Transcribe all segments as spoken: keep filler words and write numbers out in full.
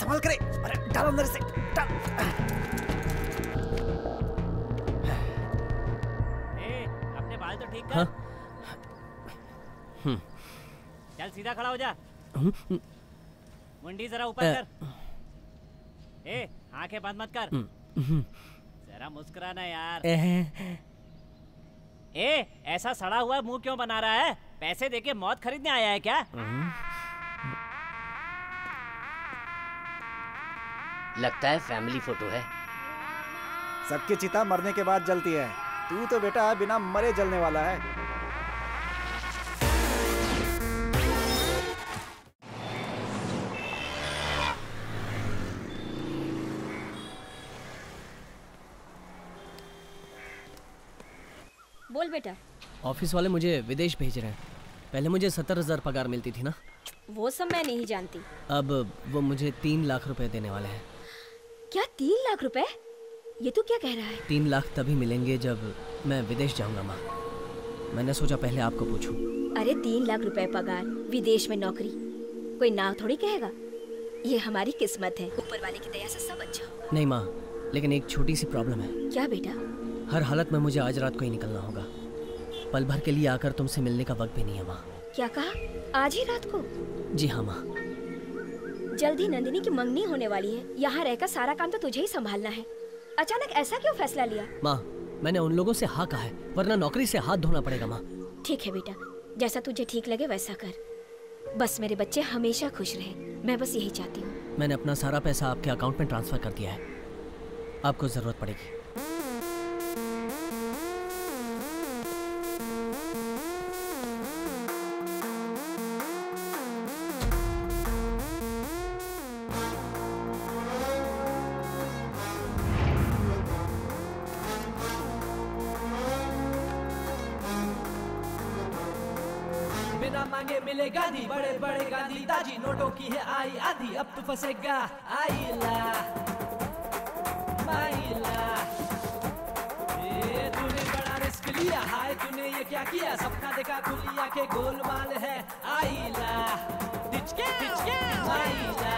संभाल करे। अरे डाल अंदर से, डाल। ए, अपने बाल तो ठीक कर। हाँ? चल सीधा खड़ा हो जा। मुंडी जरा ऊपर कर। ए, आंखें बंद मत कर। जरा मुस्कुराना यार। ए, ऐसा सड़ा हुआ मुंह क्यों बना रहा है? पैसे देके मौत खरीदने आया है क्या? लगता है फैमिली फोटो है। सबकी चिता मरने के बाद जलती है, तू तो बेटा बिना मरे जलने वाला है। बोल बेटा। ऑफिस वाले मुझे विदेश भेज रहे हैं। पहले मुझे सत्तर हजार पगार मिलती थी ना। वो सब मैं नहीं जानती। अब वो मुझे तीन लाख रुपए देने वाले हैं। क्या तीन लाख रुपए? ये तू क्या कह रहा है? तीन लाख तभी मिलेंगे जब मैं विदेश जाऊंगा माँ। मैंने सोचा पहले आपको पूछूं। अरे तीन लाख रुपए पगार, विदेश में नौकरी, कोई ना थोड़ी कहेगा। ये हमारी किस्मत है, ऊपर वाले की दया से सब अच्छा होगा। नहीं माँ, लेकिन एक छोटी सी प्रॉब्लम है। क्या बेटा? हर हालत में मुझे आज रात को ही निकलना होगा। पल भर के लिए आकर तुमसे मिलने का वक्त भी नहीं है माँ। क्या कहा? आज ही रात को? जी हाँ माँ। जल्दी नंदिनी की मंगनी होने वाली है। यहाँ रहकर सारा काम तो तुझे ही संभालना है। अचानक ऐसा क्यों फैसला लिया? माँ, मैंने उन लोगों से हाँ कहा है, वरना नौकरी से हाथ धोना पड़ेगा माँ। ठीक है बेटा, जैसा तुझे ठीक लगे वैसा कर। बस मेरे बच्चे हमेशा खुश रहे, मैं बस यही चाहती हूँ। मैंने अपना सारा पैसा आपके अकाउंट में ट्रांसफर कर दिया है। आपको जरूरत पड़ेगी। मिले गांधी, बड़े बड़े गांधी ताजी, नोटों की है आई आधी, अब तो फंसेगा आईला माईला। ये तूने बड़ा रिस्क लिया, हाय तूने ये क्या किया? सपना देखा खुली आंखें, गोलमाल है आईला माईला।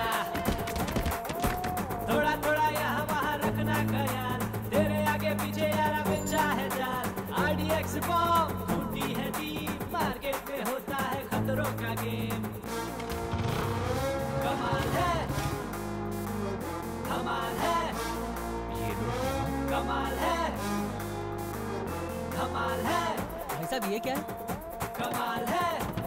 थोड़ा थोड़ा यहाँ वहाँ रखना ख्याल, तेरे आगे पीछे यारा बिछा है जाल। आर डी एक्स बॉम्ब टूटी है टीम, मार्केट में होता है खतरों का गेम। कमाल है, कमाल है, ये कमाल है, कमाल है। भाई साहब ये क्या है? कमाल है,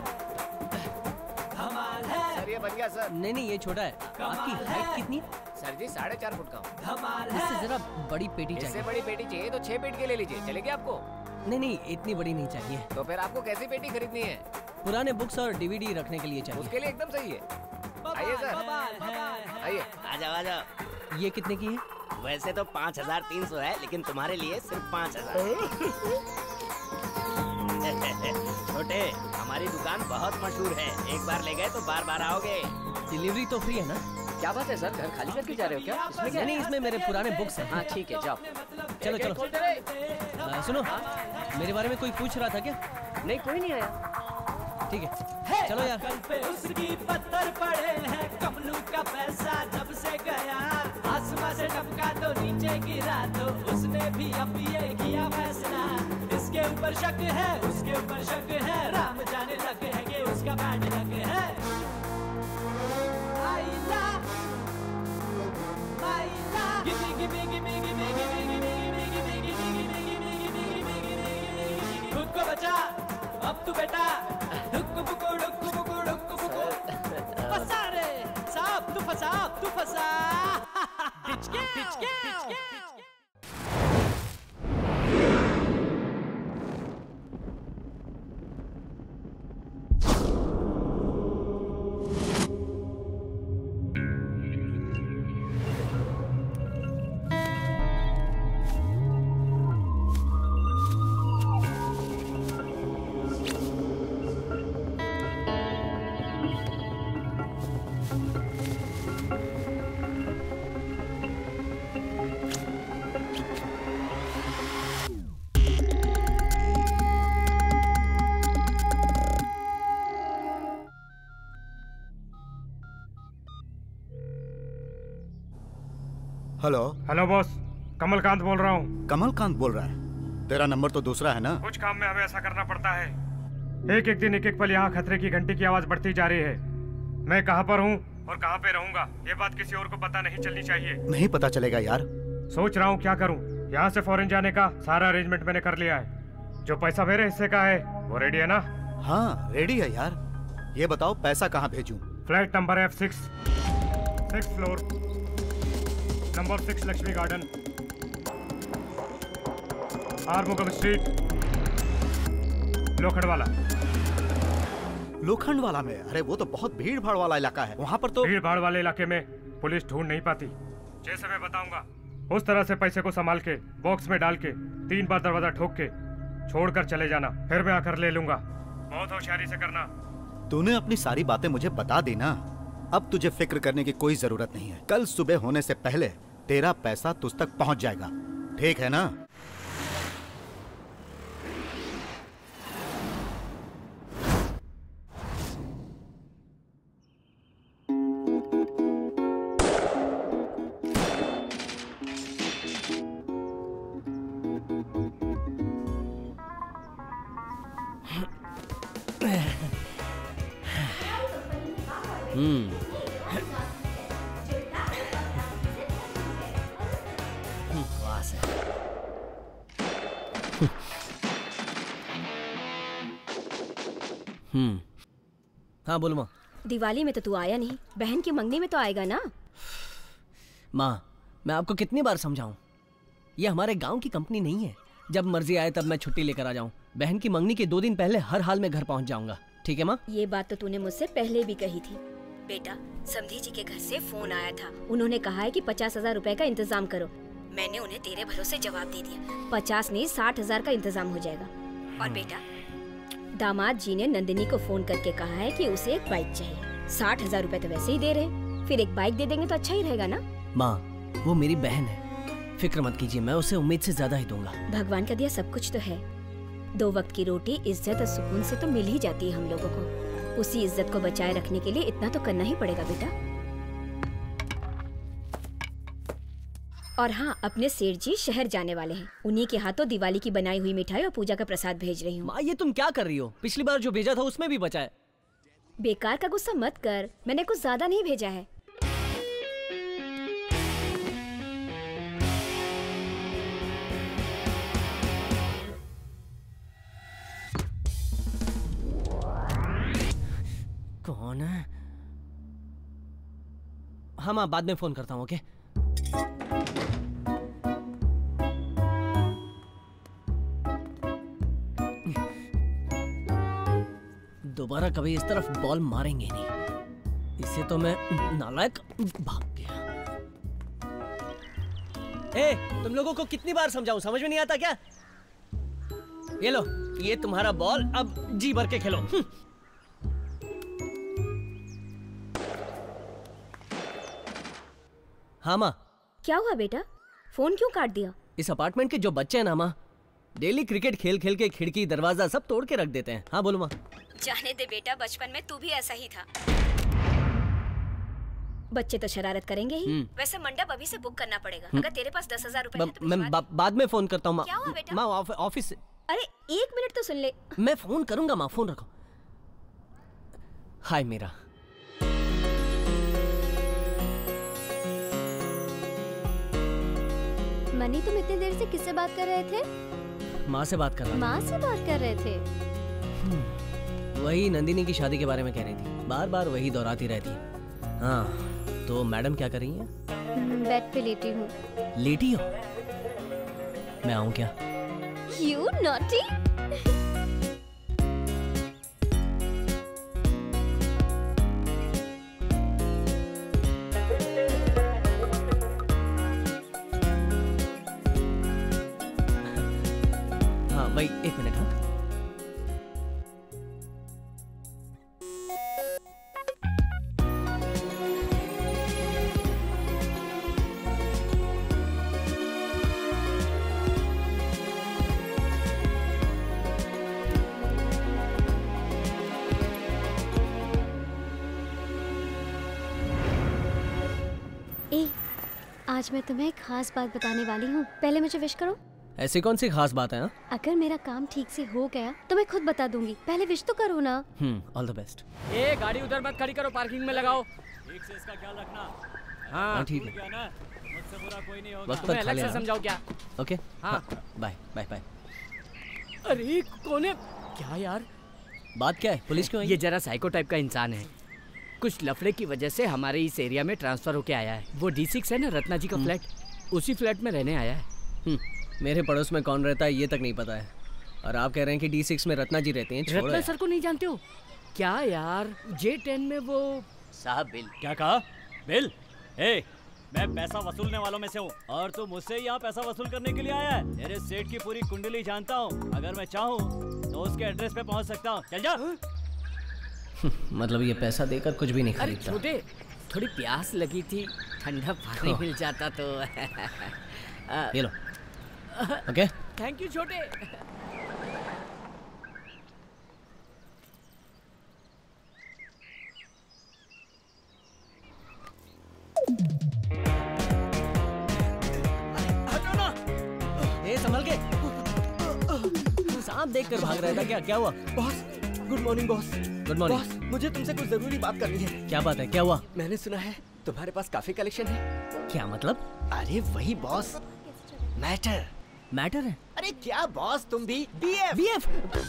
कमाल है। सर ये बन गया सर। नहीं नहीं ये छोटा है। आपकी हाइट कितनी है? सर जी साढ़े चार फुट का हूँ। कमाल है। इससे जरा बड़ी पेटी चाहिए। इससे बड़ी पेटी चाहिए तो छह पेटी के ले लीजिए, चलेगी आपको? नहीं नहीं इतनी बड़ी नहीं चाहिए। तो फिर आपको कैसी पेटी खरीदनी है? पुराने बुक्स और डीवीडी रखने के लिए चाहिए। उसके लिए एकदम सही है। आइए सर, आइए। आ जाओ आ जाओ। ये कितने की है? वैसे तो पाँच हजार तीन सौ है, लेकिन तुम्हारे लिए सिर्फ पाँच हजार। छोटे, हमारी दुकान बहुत मशहूर है, एक बार ले गए तो बार बार आओगे। डिलीवरी तो फ्री है ना? क्या बात है सर, घर खाली करके जा रहे हो क्या? इसमें क्या? नहीं इसमें मेरे पुराने बुक्स हैं। हाँ ठीक है जाओ। चलो चलो। आ, सुनो, मेरे बारे में कोई पूछ रहा था क्या? नहीं कोई नहीं आया। ठीक है चलो यार। कल पे उसकी पत्थर पड़े हैं, कमलू का पैसा जब से गया, आसमां से टपका तो नीचे गिरा, तो उसने भी अब ये किया फैसला। इसके ऊपर शक है, उसके ऊपर शक है, राम जाने लग है कि उसका बैड लग है। आईला आईला gimme gimme gimme gimme gimme gimme gimme gimme gimme gimme gimme gimme gimme. खुद को बचा अब तू बेटा, डुक्कू बुक्कू डुक्कू बुक्कू डुक्कू बुक्कू। फंसा रे साहब, तू फंसा तू फंसा। डिच के डिच के डिच के। हेलो हेलो बॉस, कमलकांत बोल रहा हूँ। कमलकांत बोल रहा है? तेरा नंबर तो दूसरा है ना? कुछ काम में हमें ऐसा करना पड़ता है। एक एक दिन एक एक पल यहाँ खतरे की घंटी की आवाज बढ़ती जा रही है। मैं कहाँ पर हूँ और कहाँ पे रहूंगा, ये बात किसी और को पता नहीं चलनी चाहिए। नहीं पता चलेगा यार। सोच रहा हूँ क्या करूँ। यहाँ से फॉरेन जाने का सारा अरेंजमेंट मैंने कर लिया है। जो पैसा मेरे हिस्से का है वो रेडी है ना? हाँ रेडी है यार। ये बताओ पैसा कहाँ भेजूं? Flat number F six, six floor, number six Lakshmi garden, Arumugam street, Lokhandwala. Lokhandwala में? अरे वो तो बहुत भीड़ भाड़ वाला इलाका है, वहाँ पर तो। भीड़ भाड़ वाले इलाके में पुलिस ढूंढ नहीं पाती। जैसे मैं बताऊंगा उस तरह से पैसे को संभाल के बॉक्स में डाल के तीन बार दरवाजा ठोक के छोड़कर चले जाना, फिर मैं आकर ले लूंगा। बहुत होशियारी से करना। तूने अपनी सारी बातें मुझे बता दी ना, अब तुझे फिक्र करने की कोई जरूरत नहीं है। कल सुबह होने से पहले तेरा पैसा तुझ तक पहुंच जाएगा, ठीक है ना? हम्म हम्म हाँ बोलो माँ। दिवाली में तो तू आया नहीं, बहन की मंगनी में तो आएगा ना? माँ मैं आपको कितनी बार समझाऊं, ये हमारे गांव की कंपनी नहीं है। जब मर्जी आए तब मैं छुट्टी लेकर आ जाऊं। बहन की मंगनी के दो दिन पहले हर हाल में घर पहुंच जाऊंगा, ठीक है माँ? ये बात तो तूने मुझसे पहले भी कही थी। बेटा समधी जी के घर से फोन आया था, उन्होंने कहा है कि पचास हजार रूपए का इंतजाम करो। मैंने उन्हें तेरे भरोसे जवाब दे दिया, पचास नहीं साठ हजार का इंतजाम हो जाएगा। और बेटा दामाद जी ने नंदिनी को फोन करके कहा है कि उसे एक बाइक चाहिए। साठ हजार रूपए तो वैसे ही दे रहे, फिर एक बाइक दे देंगे तो अच्छा ही रहेगा ना? माँ वो मेरी बहन है, फिक्र मत कीजिए, मैं उसे उम्मीद से ज्यादा ही दूंगा। भगवान का दिया सब कुछ तो है। दो वक्त की रोटी इज्जत और सुकून से तो मिल ही जाती है हम लोगों को। उसी इज्जत को बचाए रखने के लिए इतना तो करना ही पड़ेगा बेटा। और हाँ, अपने सेठ जी शहर जाने वाले हैं, उन्हीं के हाथों दिवाली की बनाई हुई मिठाई और पूजा का प्रसाद भेज रही हूँ। माँ ये तुम क्या कर रही हो? पिछली बार जो भेजा था उसमें भी बचा है। बेकार का गुस्सा मत कर, मैंने कुछ ज्यादा नहीं भेजा है। कौन है? हाँ माँ बाद में फोन करता हूँ, ओके? दोबारा कभी इस तरफ बॉल मारेंगे नहीं, इसे तो मैं नालायक भाग गया। ए, तुम लोगों को कितनी बार समझाऊं, समझ में नहीं आता क्या? ये लो, ये तुम्हारा बॉल, अब जी भर के खेलो। हाँ माँ। क्या हुआ बेटा, फोन क्यों काट दिया? इस अपार्टमेंट के जो बच्चे हैं ना माँ, डेली क्रिकेट खेल खेल के खिड़की दरवाजा सब तोड़ के रख देते हैं। हाँ बोलो माँ। जाने दे बेटा, बचपन में तू भी ऐसा ही था। बच्चे तो शरारत करेंगे ही। वैसे मंडप अभी से बुक करना पड़ेगा। अगर तेरे पास दस हजार रूपए है तो मैं बा, बाद में फोन करता हूँ। क्या हुआ बेटा? माँ ऑफिस से। अरे एक मिनट तो सुन ले। मैं फोन करूंगा माँ, फोन रखो। हाय मीरा। मनी तुम इतनी देर से किससे बात कर रहे थे? माँ से बात कर रहा। माँ से बात कर रहे थे? वही नंदिनी की शादी के बारे में कह रही थी, बार बार वही दोहराती रहती है। हाँ तो मैडम क्या कर रही हैं? बेड पे लेटी हूँ। लेटी हो? मैं आऊँ क्या? You naughty! हाँ भाई एक मिनट। हाँ आज मैं तुम्हें एक खास बात बताने वाली हूँ। पहले मुझे विश करो। ऐसी कौन सी खास बात है? हा? अगर मेरा काम ठीक से हो गया तो मैं खुद बता दूंगी। पहले विश तो करो ना। Hmm, all the best. ए गाड़ी उधर मत खड़ी करो, पार्किंग में लगाओ। ठीक से इसका ख्याल रखना। हाँ ठीक है। क्या ना, मुझसे बुरा कोई नहीं होगा। वक्त पर खा लेना। समझाओ क्या? ओके हाँ बाय बाय बाय। अरे कौन है? क्या यार बात क्या है? पुलिस क्यों आई? ये जरा साइको टाइप का इंसान है। कुछ लफड़े की वजह से हमारे इस एरिया में ट्रांसफर होके आया है। वो डी सिक्स है ना, रत्ना जी का फ्लैट, उसी फ्लैट में रहने आया है। मेरे पड़ोस में कौन रहता है ये तक नहीं पता है, और आप कह रहे हैं कि डी सिक्स में रत्ना जी रहते हैं। रत्ना सर को नहीं जानते हो क्या यार? जे टेन में वो साहब बिल। क्या कहा? बिल? ए, मैं पैसा वसूलने वालों में से हूँ और तू मुझसे यहाँ पैसा वसूल करने के लिए आया है। मेरे सेठ की पूरी कुंडली जानता हूँ, अगर मैं चाहूँ तो उसके एड्रेस पे पहुँच सकता हूँ। चल जा। मतलब ये पैसा देकर कुछ भी नहीं खरीदता। छोटे, थोड़ी प्यास लगी थी, ठंडा पानी मिल जाता तो। ये लो। ओके थैंक यू छोटे। हटो ना। ए संभल के। सांप देखकर भाग रहा था क्या? क्या हुआ? Boss good morning. Boss good morning. Boss मुझे तुमसे कुछ जरूरी बात करनी है। क्या बात है? क्या हुआ? मैंने सुना है तुम्हारे पास काफी कलेक्शन है। क्या मतलब? अरे वही बॉस, मैटर। मैटर है? अरे क्या बॉस, तुम भी बीएफ। बीएफ?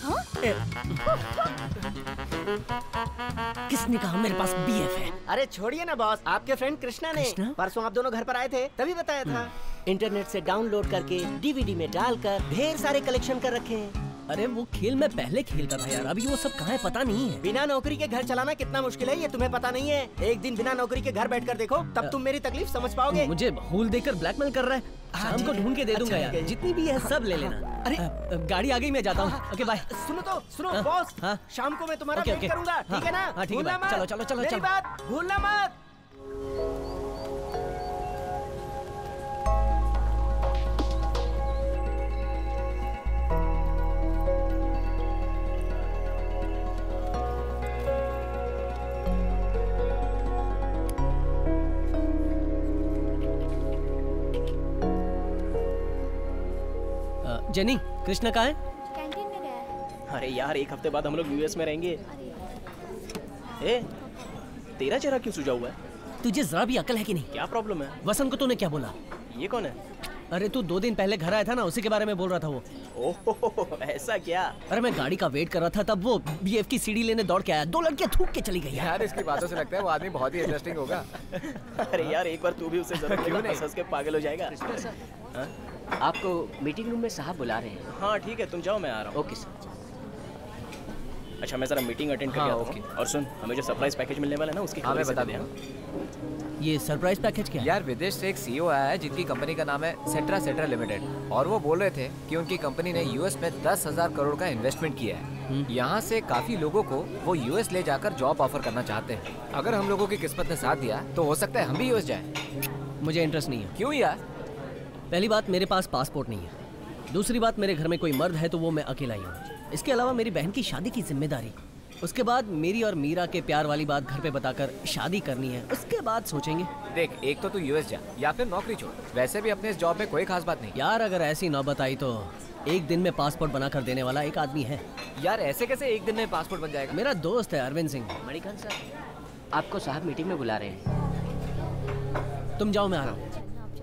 किसने कहा मेरे पास बीएफ है? अरे छोड़िए ना बॉस, आपके फ्रेंड कृष्णा ने कृष्णा? परसों आप दोनों घर पर आए थे तभी बताया था। इंटरनेट से डाउनलोड करके डीवीडी में डालकर ढेर सारे कलेक्शन कर रखे हैं। अरे वो खेल मैं पहले खेलता था यार, अभी वो सब कहाँ है पता नहीं है। बिना नौकरी के घर चलाना कितना मुश्किल है ये तुम्हें पता नहीं है। एक दिन बिना नौकरी के घर बैठकर देखो, तब तुम मेरी तकलीफ समझ पाओगे। मुझे हूल देकर ब्लैकमेल कर रहा है। शाम को ढूंढ के दे दूंगा यार, जितनी भी है सब ले लेना। अरे गाड़ी आ गई, मैं जाता हूँ। Okay bye. सुनो तो सुनो बॉस, शाम को मैं तुम्हारा वेट करूंगा, ठीक है ना? हाँ ठीक है, चलो चलो चलो मेरी बात भूलना मत। जेनी, कृष्णा कहाँ है? कैंटीन में गया है। अरे यार एक हफ्ते बाद हम लोग यूएस में रहेंगे। ए, तेरा चेहरा क्यों सूजा हुआ है? तुझे जरा भी अकल है कि नहीं? क्या प्रॉब्लम है? वसंत को तूने क्या बोला? ये कौन है? अरे तू दो दिन पहले घर आया था ना, उसी के बारे में बोल रहा था वो। ओह ऐसा क्या? अरे मैं गाड़ी का वेट कर रहा था, तब वो बीएफ की सीडी लेने दौड़ के आया, दो लड़कियां थूक के चली गई। यार इसकी बातों से लगता है वो आदमी बहुत ही इंटरेस्टिंग होगा। अरे यार एक बार तू भी उसे जरूर क्यों नहीं? हंस के पागल हो जाएगा। हाँ? आपको मीटिंग रूम में साहब बुला रहे हैं। हाँ ठीक है, तुम जाओ, मैं आ रहा हूँ। Okay sir. अच्छा मैं जरा मीटिंग अटेंड करके आता हूँ। और सुन, हमें जो सरप्राइज पैकेज मिलने वाला है ना, उसकी हाँ, मैं खबर बता दे दूंगा। ये सरप्राइज पैकेज क्या है? यार विदेश से एक सीईओ आया है जिनकी कंपनी का नाम है सेट्रा सेट्रा लिमिटेड, और वो बोल रहे थे कि उनकी कंपनी ने यूएस में दस हजार करोड़ का इन्वेस्टमेंट किया है। यहाँ से काफी लोगों को वो यूएस ले जाकर जॉब ऑफर करना चाहते हैं। अगर हम लोगों की किस्मत ने साथ दिया तो हो सकता है हम भी यूएस जाएं। मुझे इंटरेस्ट नहीं है। क्यों यार? पहली बात, मेरे पास पासपोर्ट नहीं है। दूसरी बात, मेरे घर में कोई मर्द है तो वो मैं अकेला ही हूँ। इसके अलावा मेरी बहन की शादी की जिम्मेदारी, उसके बाद मेरी और मीरा के प्यार वाली बात घर पे बताकर शादी करनी है, उसके बाद सोचेंगे। देख, एक तो तू यूएस जा या फिर नौकरी छोड़। वैसे भी अपने इस जॉब में कोई खास बात नहीं। यार अगर ऐसी नौबत आई तो एक दिन में पासपोर्ट बनाकर देने वाला एक आदमी है। यार ऐसे कैसे एक दिन में पासपोर्ट बन जाएगा? मेरा दोस्त है अरविंद सिंह। मणिकांत सर, आपको साहब मीटिंग में बुला रहे हैं। तुम जाओ, मैं आ रहा हूँ।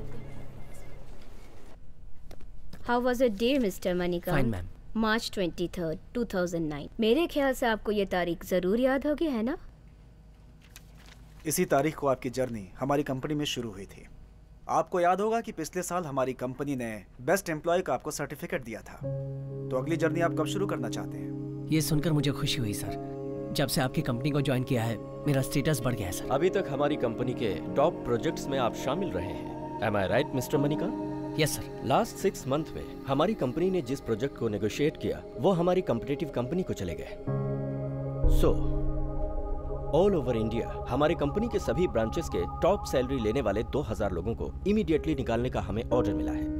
How was your day, mister Manikant? Fine, ma'am. March twenty third two thousand nine. मेरे ख्याल से आपको ये तारीख जरूर याद होगी, है ना? इसी तारीख को आपकी जर्नी हमारी कंपनी में शुरू हुई थी। आपको याद होगा कि पिछले साल हमारी कंपनी ने बेस्ट एम्प्लॉय का आपको सर्टिफिकेट दिया था। तो अगली जर्नी आप कब शुरू करना चाहते हैं? ये सुनकर मुझे खुशी हुई सर। जब से आपकी कंपनी को ज्वाइन किया है मेरा स्टेटस बढ़ गया है सर। अभी तक हमारी कंपनी के टॉप प्रोजेक्ट्स में आप शामिल रहे हैं। Am I right mister Manikant? Yes sir. Last six month में हमारी कंपनी ने जिस प्रोजेक्ट को नेगोशिएट किया वो हमारी कॉम्पिटिटिव कंपनी को चले गए। सो ऑल ओवर इंडिया हमारी कंपनी के सभी ब्रांचेस के टॉप सैलरी लेने वाले दो हज़ार लोगों को इमीडिएटली निकालने का हमें ऑर्डर मिला है,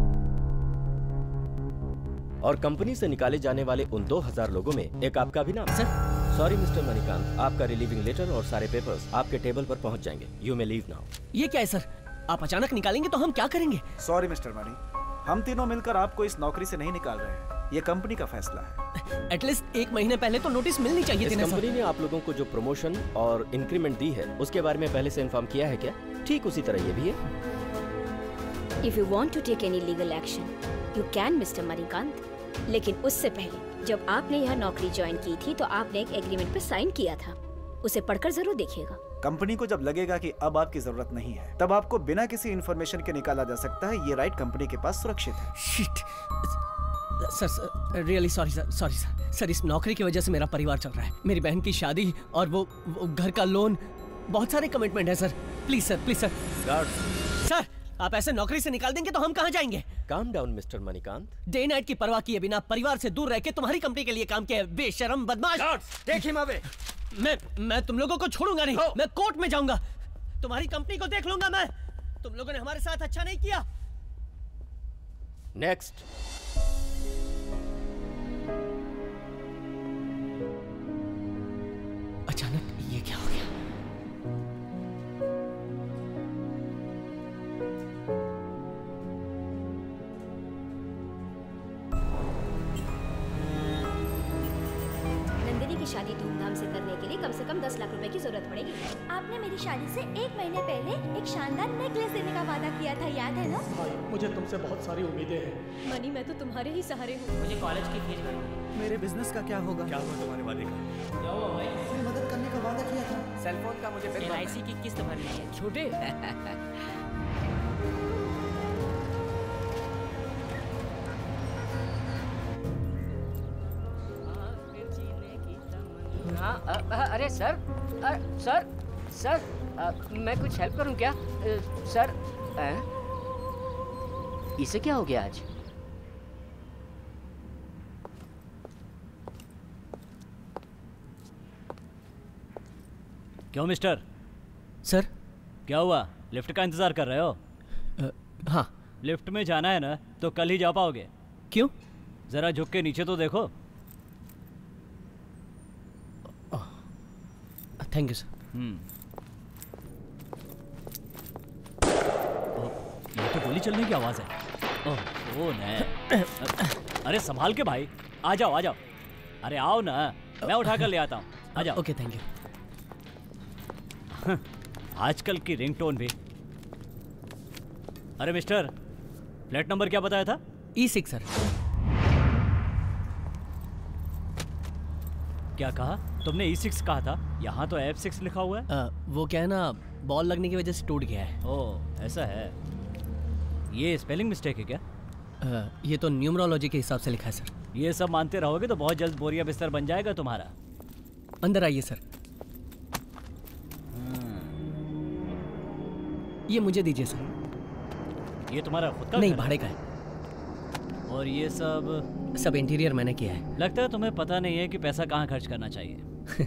और कंपनी से निकाले जाने वाले उन दो हज़ार लोगों में एक आपका भी नाम। सर सॉरी मिस्टर मणिकांत, आपका रिलीविंग लेटर और सारे पेपर्स आपके टेबल पर पहुंच जाएंगे। You may leave now. ये क्या है सर? आप अचानक निकालेंगे तो हम क्या करेंगे? सॉरी मिस्टर मनी, हम तीनों मिलकर आपको इस नौकरी से नहीं निकाल रहे हैं। ये कंपनी का फैसला है। एटलीस्ट एक महीने पहले तो नोटिस मिलनी चाहिए थी ना सर। कंपनी ने आप लोगों को जो प्रमोशन और इंक्रीमेंट दी है उसके बारे में पहले से इन्फॉर्म किया है क्या? ठीक उसी तरह ये भी है। If you want to take any legal action, you can, mister Manikant. लेकिन उससे पहले जब आपने यहाँ नौकरी ज्वाइन की थी तो आपने एक एग्रीमेंट पर साइन किया था, उसे पढ़कर जरूर देखिएगा। कंपनी को जब लगेगा कि अब आपकी जरूरत नहीं है, तब आपको बिना किसी इन्फॉर्मेशन के निकाला जा सकता है। ये राइट कंपनी के पास सुरक्षित है। Shit sir, sir really sorry sir, sorry sir. Sir इस नौकरी की वजह से मेरा परिवार चल रहा है, मेरी बहन की शादी और वो, वो घर का लोन, बहुत सारे कमिटमेंट है sir. Please sir, please sir. Sir आप ऐसे नौकरी से निकाल देंगे तो हम कहाँ जाएंगे? Calm down mister Manikant. Day night की परवाह किए बिना परिवार से दूर रह के तुम्हारी कंपनी के लिए काम किया है, बेशरम बदमाश। देख हिम अवे। मैं मैं तुम लोगों को छोड़ूंगा नहीं, मैं कोर्ट में जाऊंगा, तुम्हारी कंपनी को देख लूंगा मैं। तुम लोगों ने हमारे साथ अच्छा नहीं किया। नेक्स्ट। अचानक ये क्या हो गया? नंदिनी की शादी धूमधाम से करने के लिए कम से कम दस लाख रुपए की जरूरत पड़ेगी। आपने मेरी शादी से एक महीने पहले एक शानदार नेकलेस देने का वादा किया था, याद है ना? मुझे तुमसे बहुत सारी उम्मीदें हैं। मनी, मैं तो तुम्हारे ही सहारे हूँ। मुझे कॉलेज की फीस भरनी। मेरे बिजनेस का क्या होगा? क्या हुआ तुम्हारे वादे का? क्या हुआ भाई? मैंने मदद करने का वादा किया था। सेल फोन का मुझे एल आई सी की किस्त भरनी है छोटे। हाँ अ, अ, अरे सर, अ, सर सर अ, मैं कुछ हेल्प करूं क्या? अ, सर अ, इसे क्या हो गया आज? क्यों मिस्टर? सर क्या हुआ? लिफ्ट का इंतजार कर रहे हो? आ, हाँ। लिफ्ट में जाना है ना तो कल ही जा पाओगे। क्यों? जरा झुक के नीचे तो देखो। Thank you sir. हम्म। ये तो गोली चलने की आवाज है। ओह, फोन है। अरे संभाल के भाई, आ जाओ आ जाओ। अरे आओ ना, मैं उठा कर ले आता हूँ। आ जाओ। Okay thank you. आजकल की रिंगटोन भी। अरे मिस्टर, फ्लैट नंबर क्या बताया था? E six sir. क्या कहा तुमने? ई सिक्स कहा था? यहाँ तो एफ सिक्स लिखा हुआ है। आ, वो क्या है ना, बॉल लगने की वजह से टूट गया है। ओह ऐसा है। ये स्पेलिंग मिस्टेक है क्या? आ, ये तो न्यूमरोलॉजी के हिसाब से लिखा है सर। ये सब मानते रहोगे तो बहुत जल्द बोरिया बिस्तर बन जाएगा तुम्हारा। अंदर आइए सर। ये मुझे दीजिए सर। ये तुम्हारा खुद का? नहीं, घर भाड़े का है। और ये सब? सब इंटीरियर मैंने किया है। लगता है तुम्हें पता नहीं है कि पैसा कहाँ खर्च करना चाहिए।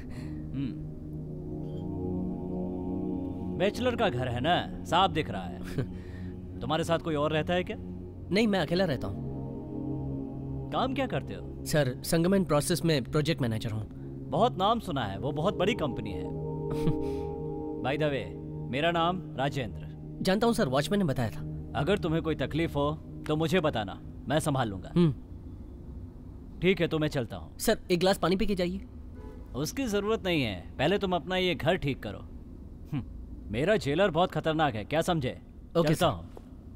बैचलर का घर है ना, साफ दिख रहा है। तुम्हारे साथ कोई और रहता है क्या? नहीं, मैं अकेला रहता हूँ। काम क्या करते हो? सर संगमन प्रोसेस में प्रोजेक्ट मैनेजर हूँ। बहुत नाम सुना है, वो बहुत बड़ी कंपनी है। बाय द वे, मेरा नाम राजेंद्र। जानता हूँ सर, वॉचमैन ने बताया था। अगर तुम्हें कोई तकलीफ हो तो मुझे बताना, मैं संभाल लूंगा। ठीक है तो मैं चलता हूँ। सर एक गिलास पानी पी के जाइए। उसकी जरूरत नहीं है, पहले तुम अपना ये घर ठीक करो। मेरा जेलर बहुत खतरनाक है, क्या समझे? ओके चलता हूँ।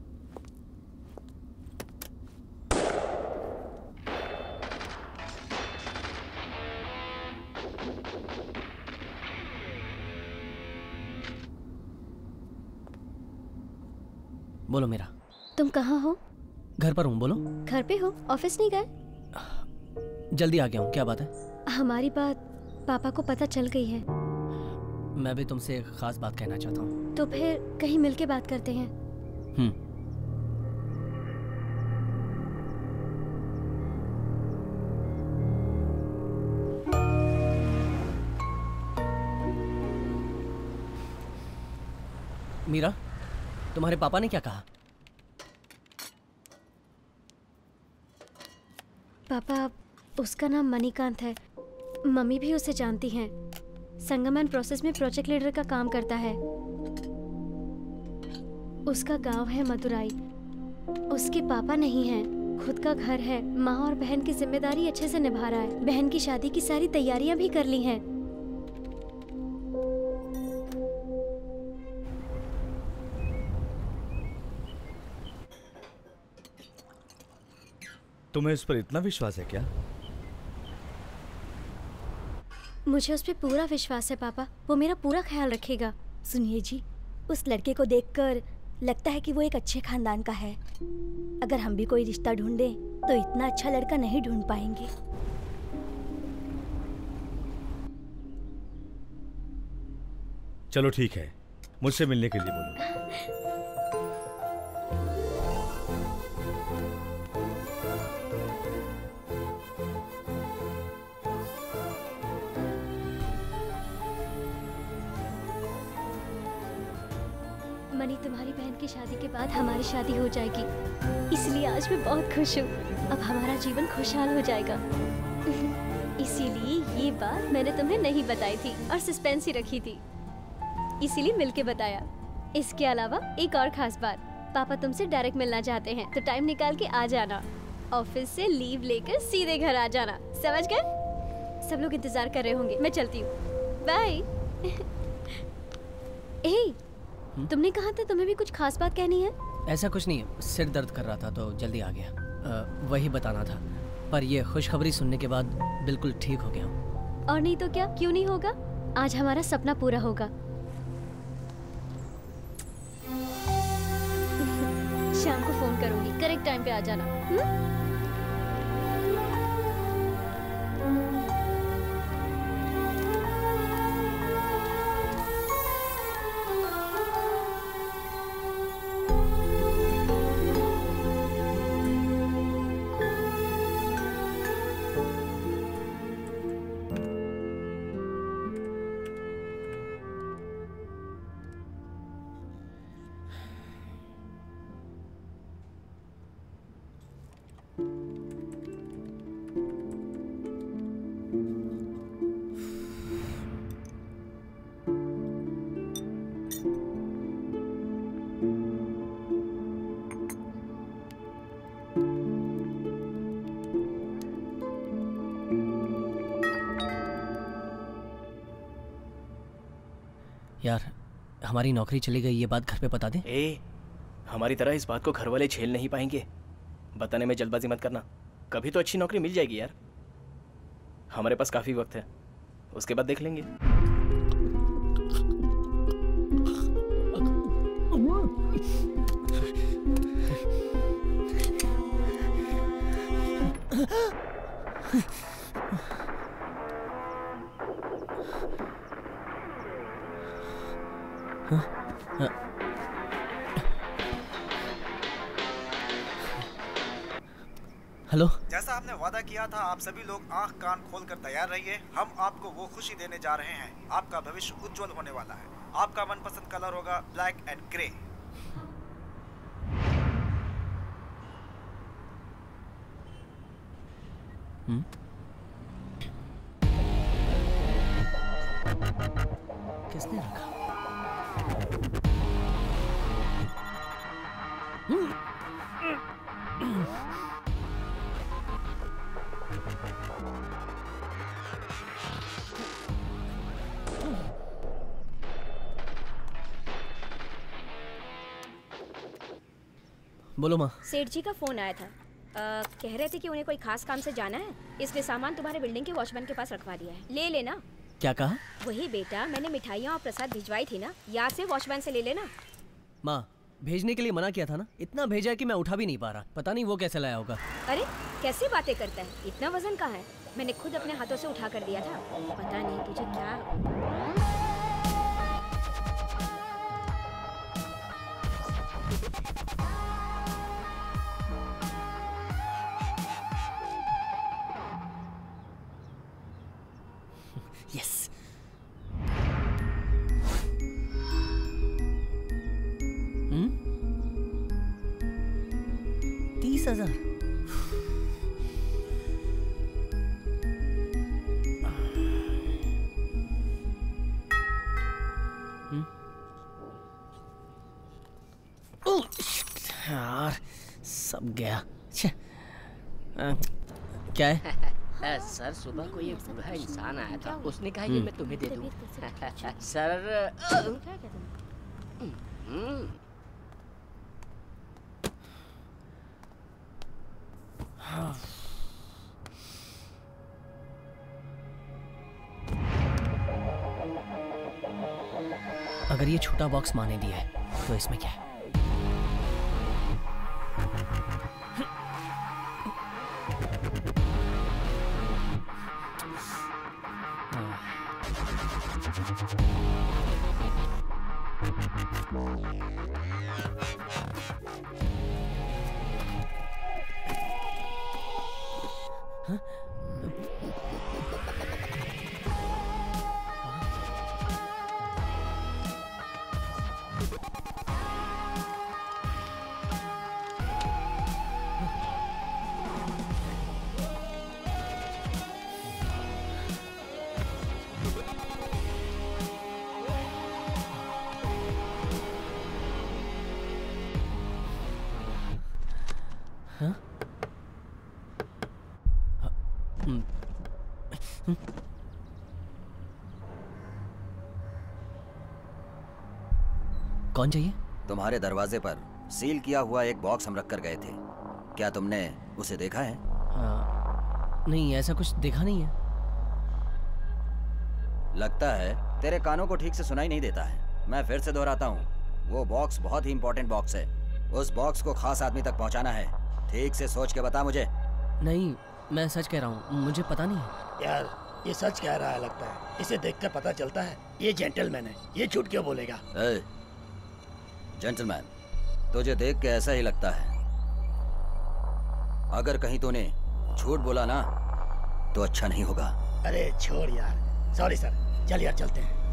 बोलो मेरा। तुम कहाँ हो? घर पर हूँ। बोलो। घर पे हो? ऑफिस नहीं गए? जल्दी आ गया हूँ। क्या बात है? हमारी बात पापा को पता चल गई है। मैं भी तुमसे एक खास बात कहना चाहता हूँ। तो फिर कहीं मिलके बात करते हैं। हम्म। मीरा, तुम्हारे पापा ने क्या कहा? पापा, उसका नाम मणिकांत है। मम्मी भी उसे जानती हैं। संगमन प्रोसेस में प्रोजेक्ट लीडर का काम करता है। उसका गांव है मदुराई। उसके पापा नहीं हैं, खुद का घर है। माँ और बहन की जिम्मेदारी अच्छे से निभा रहा है। बहन की शादी की सारी तैयारियां भी कर ली हैं। तुम्हें इस पर इतना विश्वास है क्या? मुझे उस पर पूरा विश्वास है पापा, वो मेरा पूरा ख्याल रखेगा। सुनिए जी, उस लड़के को देखकर लगता है कि वो एक अच्छे खानदान का है। अगर हम भी कोई रिश्ता ढूंढें तो इतना अच्छा लड़का नहीं ढूंढ पाएंगे। चलो ठीक है, मुझसे मिलने के लिए बोलो। मनी, तुम्हारी बहन की शादी के बाद हमारी शादी हो जाएगी, इसलिए आज मैं बहुत खुश हूँ। अब हमारा जीवन खुशहाल हो जाएगा। इसीलिए ये बात मैंने तुम्हें नहीं बताई थी और सस्पेंस ही रखी थी, इसीलिए मिलके बताया। इसके अलावा एक और खास बात, पापा तुमसे डायरेक्ट मिलना चाहते हैं, तो टाइम निकाल के आ जाना। ऑफिस से लीव लेकर सीधे घर आ जाना, समझ गए? सब लोग इंतजार कर रहे होंगे, मैं चलती हूँ। बाय। ए, तुमने कहा था तुम्हें भी कुछ खास बात कहनी है? ऐसा कुछ नहीं है, सिर दर्द कर रहा था तो जल्दी आ गया। आ, वही बताना था, पर ये खुशखबरी सुनने के बाद बिल्कुल ठीक हो गया हूँ। और नहीं तो क्या, क्यों नहीं होगा? आज हमारा सपना पूरा होगा। शाम को फोन करूंगी, करेक्ट टाइम पे आ जाना। हुँ? यार, हमारी नौकरी चली गई, ये बात घर पे बता दे। ए, हमारी तरह इस बात को घर वाले झेल नहीं पाएंगे। बताने में जल्दबाजी मत करना, कभी तो अच्छी नौकरी मिल जाएगी यार। हमारे पास काफी वक्त है, उसके बाद देख लेंगे। हेलो। जैसा आपने वादा किया था, आप सभी लोग आंख कान खोल कर तैयार रहिए। हम आपको वो खुशी देने जा रहे हैं। आपका भविष्य उज्जवल होने वाला है। आपका मनपसंद कलर होगा ब्लैक एंड ग्रे। हम्म? किसने रखा? बोलो माँ। सेठ जी का फोन आया था। आ, कह रहे थे कि उन्हें कोई खास काम से जाना है, इसलिए सामान तुम्हारे बिल्डिंग के वॉचमैन के पास रखवा दिया है, ले लेना। क्या कहा? वही बेटा, मैंने मिठाइयाँ और प्रसाद भिजवाई थी ना, याद से वॉचमैन से ले लेना। माँ, भेजने के लिए मना किया था ना, इतना भेजा कि मैं उठा भी नहीं पा रहा। पता नहीं वो कैसे लाया होगा। अरे कैसी बातें करता है, इतना वजन कहाँ है? मैंने खुद अपने हाथों से उठा कर दिया था। पता नहीं तुझे क्या। यस। हम्म? तीस हजार। अब गया। छे, आ, क्या है? अ, सर सुबह को एक बूढ़ा इंसान आया था, उसने कहा ये मैं तुम्हें दे दूं। सर अ, हम्म, अगर ये छोटा बॉक्स माने दिया है तो इसमें क्या है? कौन चाहिए? तुम्हारे दरवाजे पर सील किया हुआ एक बॉक्स हम रख कर गए थे, क्या तुमने उसे देखा है? हाँ, नहीं ऐसा कुछ देखा नहीं है। लगता है तेरे कानों को ठीक से सुनाई नहीं देता है। मैं फिर से दोहराता हूँ, वो बॉक्स बहुत ही इंपॉर्टेंट बॉक्स है। उस बॉक्स को खास आदमी तक पहुँचाना है। ठीक से सोच के बता मुझे। नहीं, मैं सच कह रहा हूँ, मुझे पता नहीं है। यार ये सच कह रहा है लगता है, इसे देखकर पता चलता है ये जेंटलमैन है, ये झूठ क्यों बोलेगा? ए, जेंटलमैन, तुझे देख के ऐसा ही लगता है। अगर कहीं तूने झूठ बोला ना तो अच्छा नहीं होगा। अरे छोड़ यार, सॉरी सर, चल यार चलते हैं।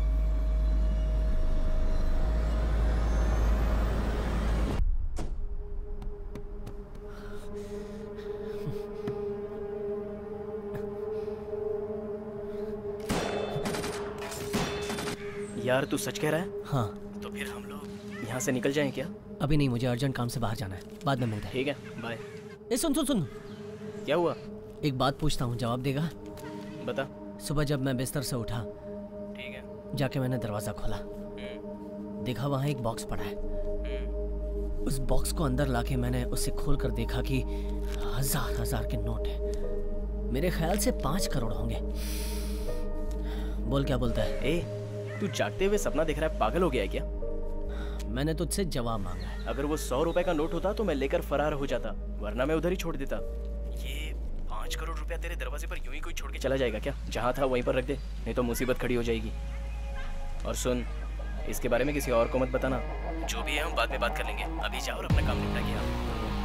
यार तू सच कह रहा है? हाँ। तो फिर हम लोग यहाँ से निकल जाएं क्या? अभी नहीं, मुझे अर्जेंट काम से बाहर जाना है, बाद में मिलते हैं। ठीक है, बाय। ए सुन सुन सुन, क्या हुआ? एक बात पूछता हूँ, जवाब देगा? बता। सुबह जब मैं बिस्तर से उठा, ठीक है, जाके मैंने दरवाजा खोला, देखा वहाँ एक बॉक्स पड़ा है। उस बॉक्स को अंदर लाके मैंने उसे खोल कर देखा कि हजार हजार के नोट हैं। मेरे ख्याल से पाँच करोड़ होंगे। बोल क्या बोलता है? ए, तू जागते हुए सपना देख रहा है, पागल हो गया है क्या? मैंने तुझसे जवाब मांगा है। अगर वो सौ रुपए का नोट होता तो मैं लेकर फरार हो जाता, वरना मैं उधर ही छोड़ देता। ये पाँच करोड़ रुपया तेरे दरवाजे पर यूं ही कोई छोड़ के चला जाएगा क्या? जहाँ था वहीं पर रख दे, नहीं तो मुसीबत खड़ी हो जाएगी। और सुन, इसके बारे में किसी और को मत बताना। जो भी है हम बाद में बात कर लेंगे, अभी जाओ और अपना काम निपटा के आओ।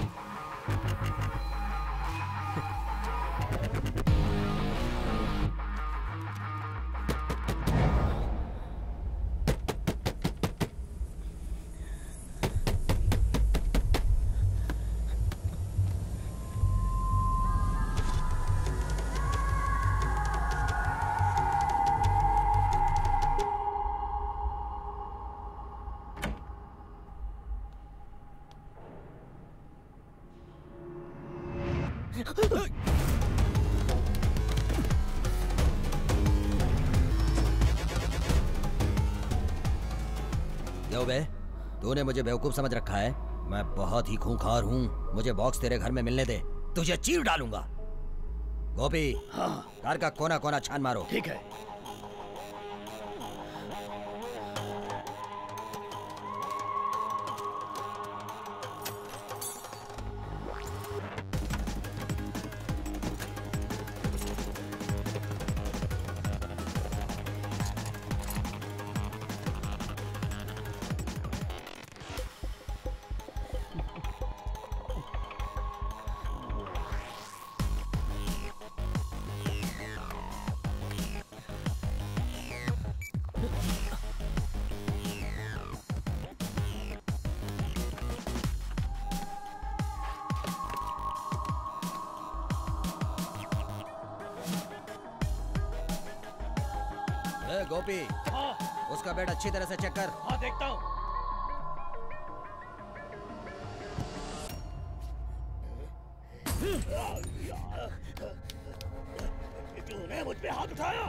क्यों बे, तूने मुझे बेवकूफ समझ रखा है? मैं बहुत ही खूंखार हूँ। मुझे बॉक्स तेरे घर में मिलने दे, तुझे चीर डालूंगा। गोपी, हाँ। घर का कोना कोना छान मारो। ठीक है। गोपी, हाँ। उसका बेड अच्छी तरह से चेक कर। हाँ, देखता हूँ। तूने मुझ पे हाथ उठाया,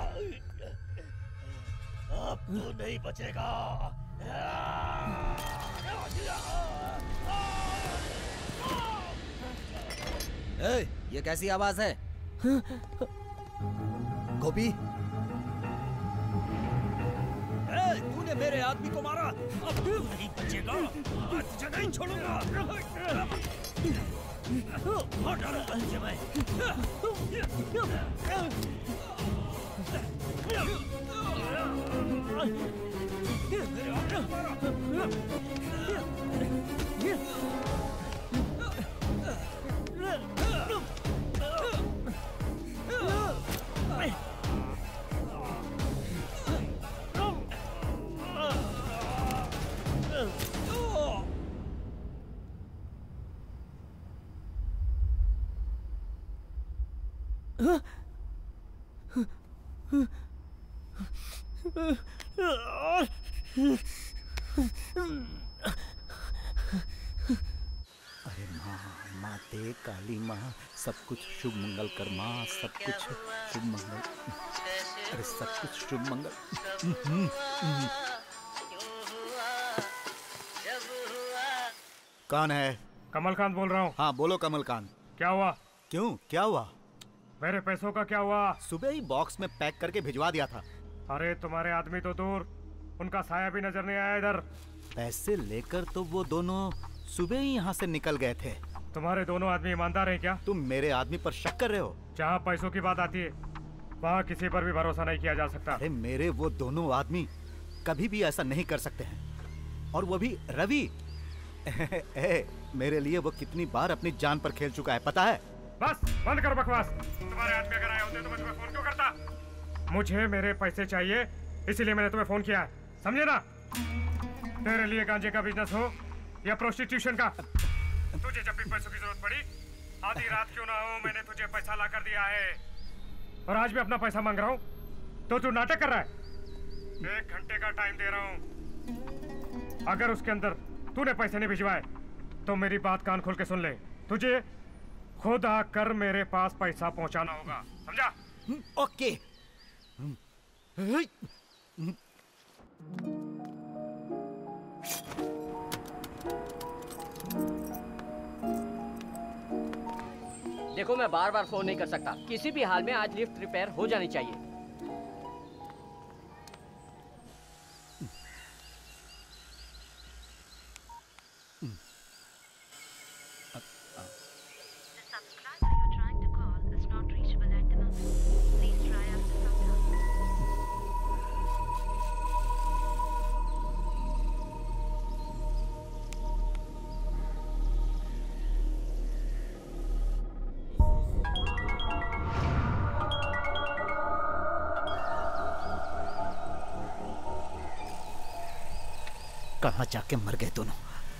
अब तू नहीं बचेगा। ए, ये कैसी आवाज है? गोपी, ए, तूने मेरे आदमी को मारा, अब तू नहीं बचेगा, आज तुझे नहीं छोड़ूंगा। मार डालूंगा तुझे मैं। अरे माँ, माते काली माँ, सब कुछ शुभ मंगल कर माँ, सब कुछ शुभ मंगल। अरे सब कुछ शुभ मंगल। कौन है? कमलकांत बोल रहा हूँ। हाँ बोलो कमलकांत। क्या हुआ? क्यों, क्या हुआ? मेरे पैसों का क्या हुआ? सुबह ही बॉक्स में पैक करके भिजवा दिया था। अरे तुम्हारे आदमी तो दूर, उनका साया भी नजर नहीं आया इधर। पैसे लेकर तो वो दोनों सुबह ही यहाँ से निकल गए थे। तुम्हारे दोनों आदमी ईमानदार हैं क्या? तुम मेरे आदमी पर शक कर रहे हो? जहाँ पैसों की बात आती है वहाँ किसी पर भी भरोसा नहीं किया जा सकता। अरे मेरे वो दोनों आदमी कभी भी ऐसा नहीं कर सकते हैं, और वो भी रवि। ए, मेरे लिए वो कितनी बार अपनी जान पर खेल चुका है पता है? बस बंद करो बकवास। तुम्हारे आदमी अगर आए होते तो मैं तुम्हें फोन क्यों करता? मुझे मेरे पैसे चाहिए, इसीलिए मैंने तुम्हें फोन किया है, समझे ना? तेरे लिए गांजे का बिजनेस हो या प्रोस्टिट्यूशन का, तुझे जब भी पैसों की जरूरत पड़ी, आधी रात क्यों ना हो, मैंने तुझे पैसा ला कर दिया है। और आज भी अपना पैसा मांग रहा हूँ तो तू नाटक कर रहा है। एक घंटे का टाइम दे रहा हूँ, अगर उसके अंदर तूने पैसे नहीं भिजवाए तो मेरी बात कान खोल के सुन ले, तुझे खुद आकर मेरे पास पैसा पहुंचाना होगा, समझा? ओके। देखो मैं बार बार फोन नहीं कर सकता, किसी भी हाल में आज लिफ्ट रिपेयर हो जानी चाहिए। कहाँ जाके मर गए दोनों?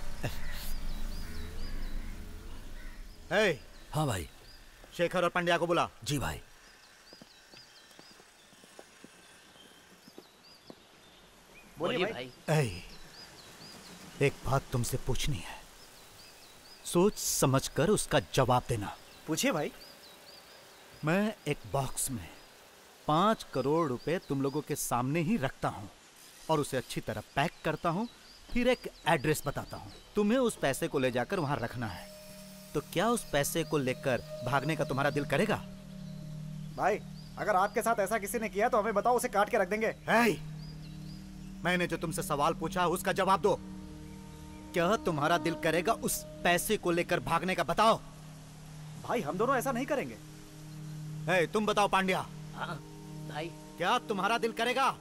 hey, हाँ भाई। शेखर और पंड्या को बुला। जी भाई। बोलिए भाई। hey, एक बात तुमसे पूछनी है, सोच समझकर उसका जवाब देना। पूछिए भाई। मैं एक बॉक्स में पांच करोड़ रुपए तुम लोगों के सामने ही रखता हूँ और उसे अच्छी तरह पैक करता हूँ, फिर एक एड्रेस बताता हूँ। तुम्हें उस पैसे को ले जाकर वहां रखना है। तो क्या उस पैसे को लेकर भागने का तुम्हारा दिल करेगा? भाई अगर आपके साथ ऐसा किसी ने किया तो हमें बताओ, उसे काट के रख देंगे। hey, मैंने जो तुमसे सवाल पूछा उसका जवाब दो। क्या तुम्हारा दिल करेगा उस पैसे को लेकर भागने का? बताओ। भाई हम दोनों ऐसा नहीं करेंगे। hey, तुम बताओ पांड्या। हाँ भाई। क्या तुम्हारा दिल करेगा?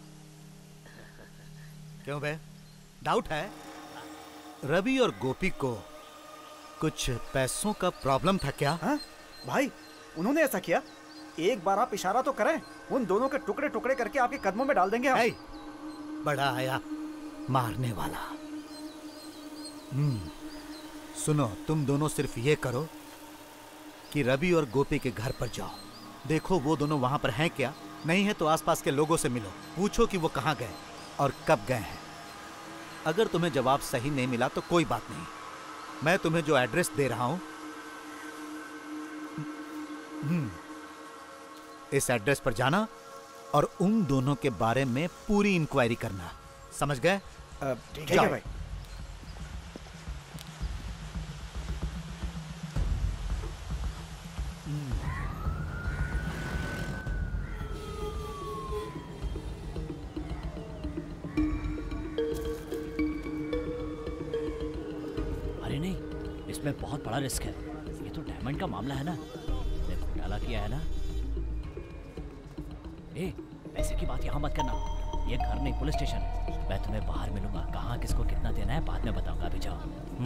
क्यों बे, डाउट है? रवि और गोपी को कुछ पैसों का प्रॉब्लम था क्या? हाँ? भाई उन्होंने ऐसा किया? एक बार आप इशारा तो करें, उन दोनों के टुकड़े टुकड़े करके आपके कदमों में डाल देंगे हम। hey, बड़ा आया मारने वाला। हम्म, सुनो, तुम दोनों सिर्फ ये करो कि रवि और गोपी के घर पर जाओ, देखो वो दोनों वहां पर हैं क्या, नहीं है तो आसपास के लोगों से मिलो, पूछो कि वो कहाँ गए और कब गए हैं। अगर तुम्हें जवाब सही नहीं मिला तो कोई बात नहीं, मैं तुम्हें जो एड्रेस दे रहा हूं हम्म, इस एड्रेस पर जाना और उन दोनों के बारे में पूरी इंक्वायरी करना। समझ गए? ठीक है भाई। अरे नहीं, इसमें बहुत बड़ा रिस्क है। ये तो डायमंड का मामला है ना, ने घोटाला किया है ना। ए, पैसे की बात यहाँ मत करना, ये घर नहीं पुलिस स्टेशन है। मैं तुम्हें बाहर मिलूंगा, कहाँ किसको कितना देना है बाद में बताऊंगा, अभी जाओ।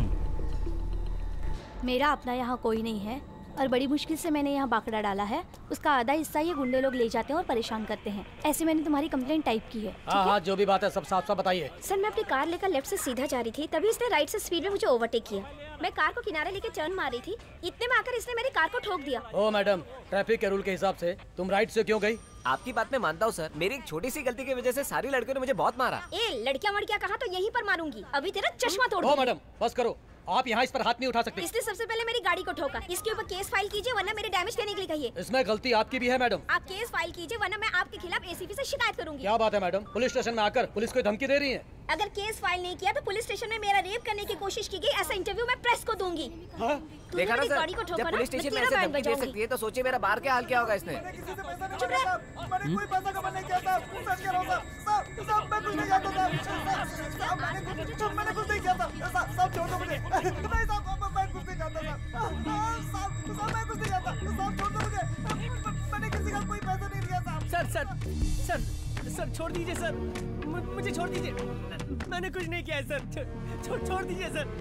मेरा अपना यहाँ कोई नहीं है और बड़ी मुश्किल से मैंने यहाँ बाकड़ा डाला है। उसका आधा हिस्सा ये गुंडे लोग ले जाते हैं और परेशान करते हैं। ऐसे मैंने तुम्हारी कंप्लेंट टाइप की है। हाँ हाँ, जो भी बात है सब साफ साफ बताइए। सर, मैं अपनी कार लेकर लेफ्ट से सीधा जा रही थी, तभी इसने राइट से स्पीड में मुझे ओवरटेक किया। मैं कार को किनारे लेके टर्न मार रही थी, इतने में आकर इसने मेरी कार को ठोक दिया। ओ मैडम, ट्रैफिक के रूल के हिसाब से तुम राइट से क्यों गई? आपकी बात मैं मानता हूँ सर, मेरी एक छोटी सी गलती की वजह से सारी लड़कियों ने मुझे बहुत मारा। ए, लड़कियां वड़कियां कहा तो यहीं पर मारूंगी, अभी तेरा चश्मा तोड़ ओ दूंगी। मैडम बस करो, आप यहाँ इस पर हाथ नहीं उठा सकते। इसने सबसे पहले मेरी गाड़ी को ठोका, इसके ऊपर केस फाइल कीजिए वरना मेरे डैमेज देने के लिए कहिए। इसमें गलती आपकी भी है मैडम। आप केस फाइल कीजिए वरना मैं आपके खिलाफ एसीपी से शिकायत करूंगी। क्या बात है मैडम, पुलिस स्टेशन में आकर पुलिस को धमकी दे रही है? अगर केस फाइल नहीं किया तो पुलिस स्टेशन में मेरा रेप करने की कोशिश की गई, ऐसा इंटरव्यू मैं प्रेस को दूंगी। हाँ? देखा ना मेरी गाड़ी सर, को ठोका जब ना, पुलिस स्टेशन में मैं ऐसे तेरा धमकी दे बैंड सकती है तो सोचिए मेरा बाहर क्या हाल क्या होगा इसने। चुप रह। मैंने कोई पैसा कमा नहीं किया था, सच कह रहा हूं साहब। साहब साहब मैं कुछ नहीं जानता साहब। साहब मैंने कुछ मैंने कुछ नहीं किया था। साहब साहब छोड़ दो मुझे। नहीं साहब मैं कुछ नहीं जानता साहब। साहब साहब मैं कुछ नहीं जानता। साहब छोड़ दो मुझे। मैंने किसी का कोई पैसा नहीं लिया साहब। सर सर सर सर छोड़ दीजिए सर, मु- मुझे छोड़ दीजिए, मैंने कुछ नहीं किया है सर। छो- छोड़ छोड़ दीजिए सर।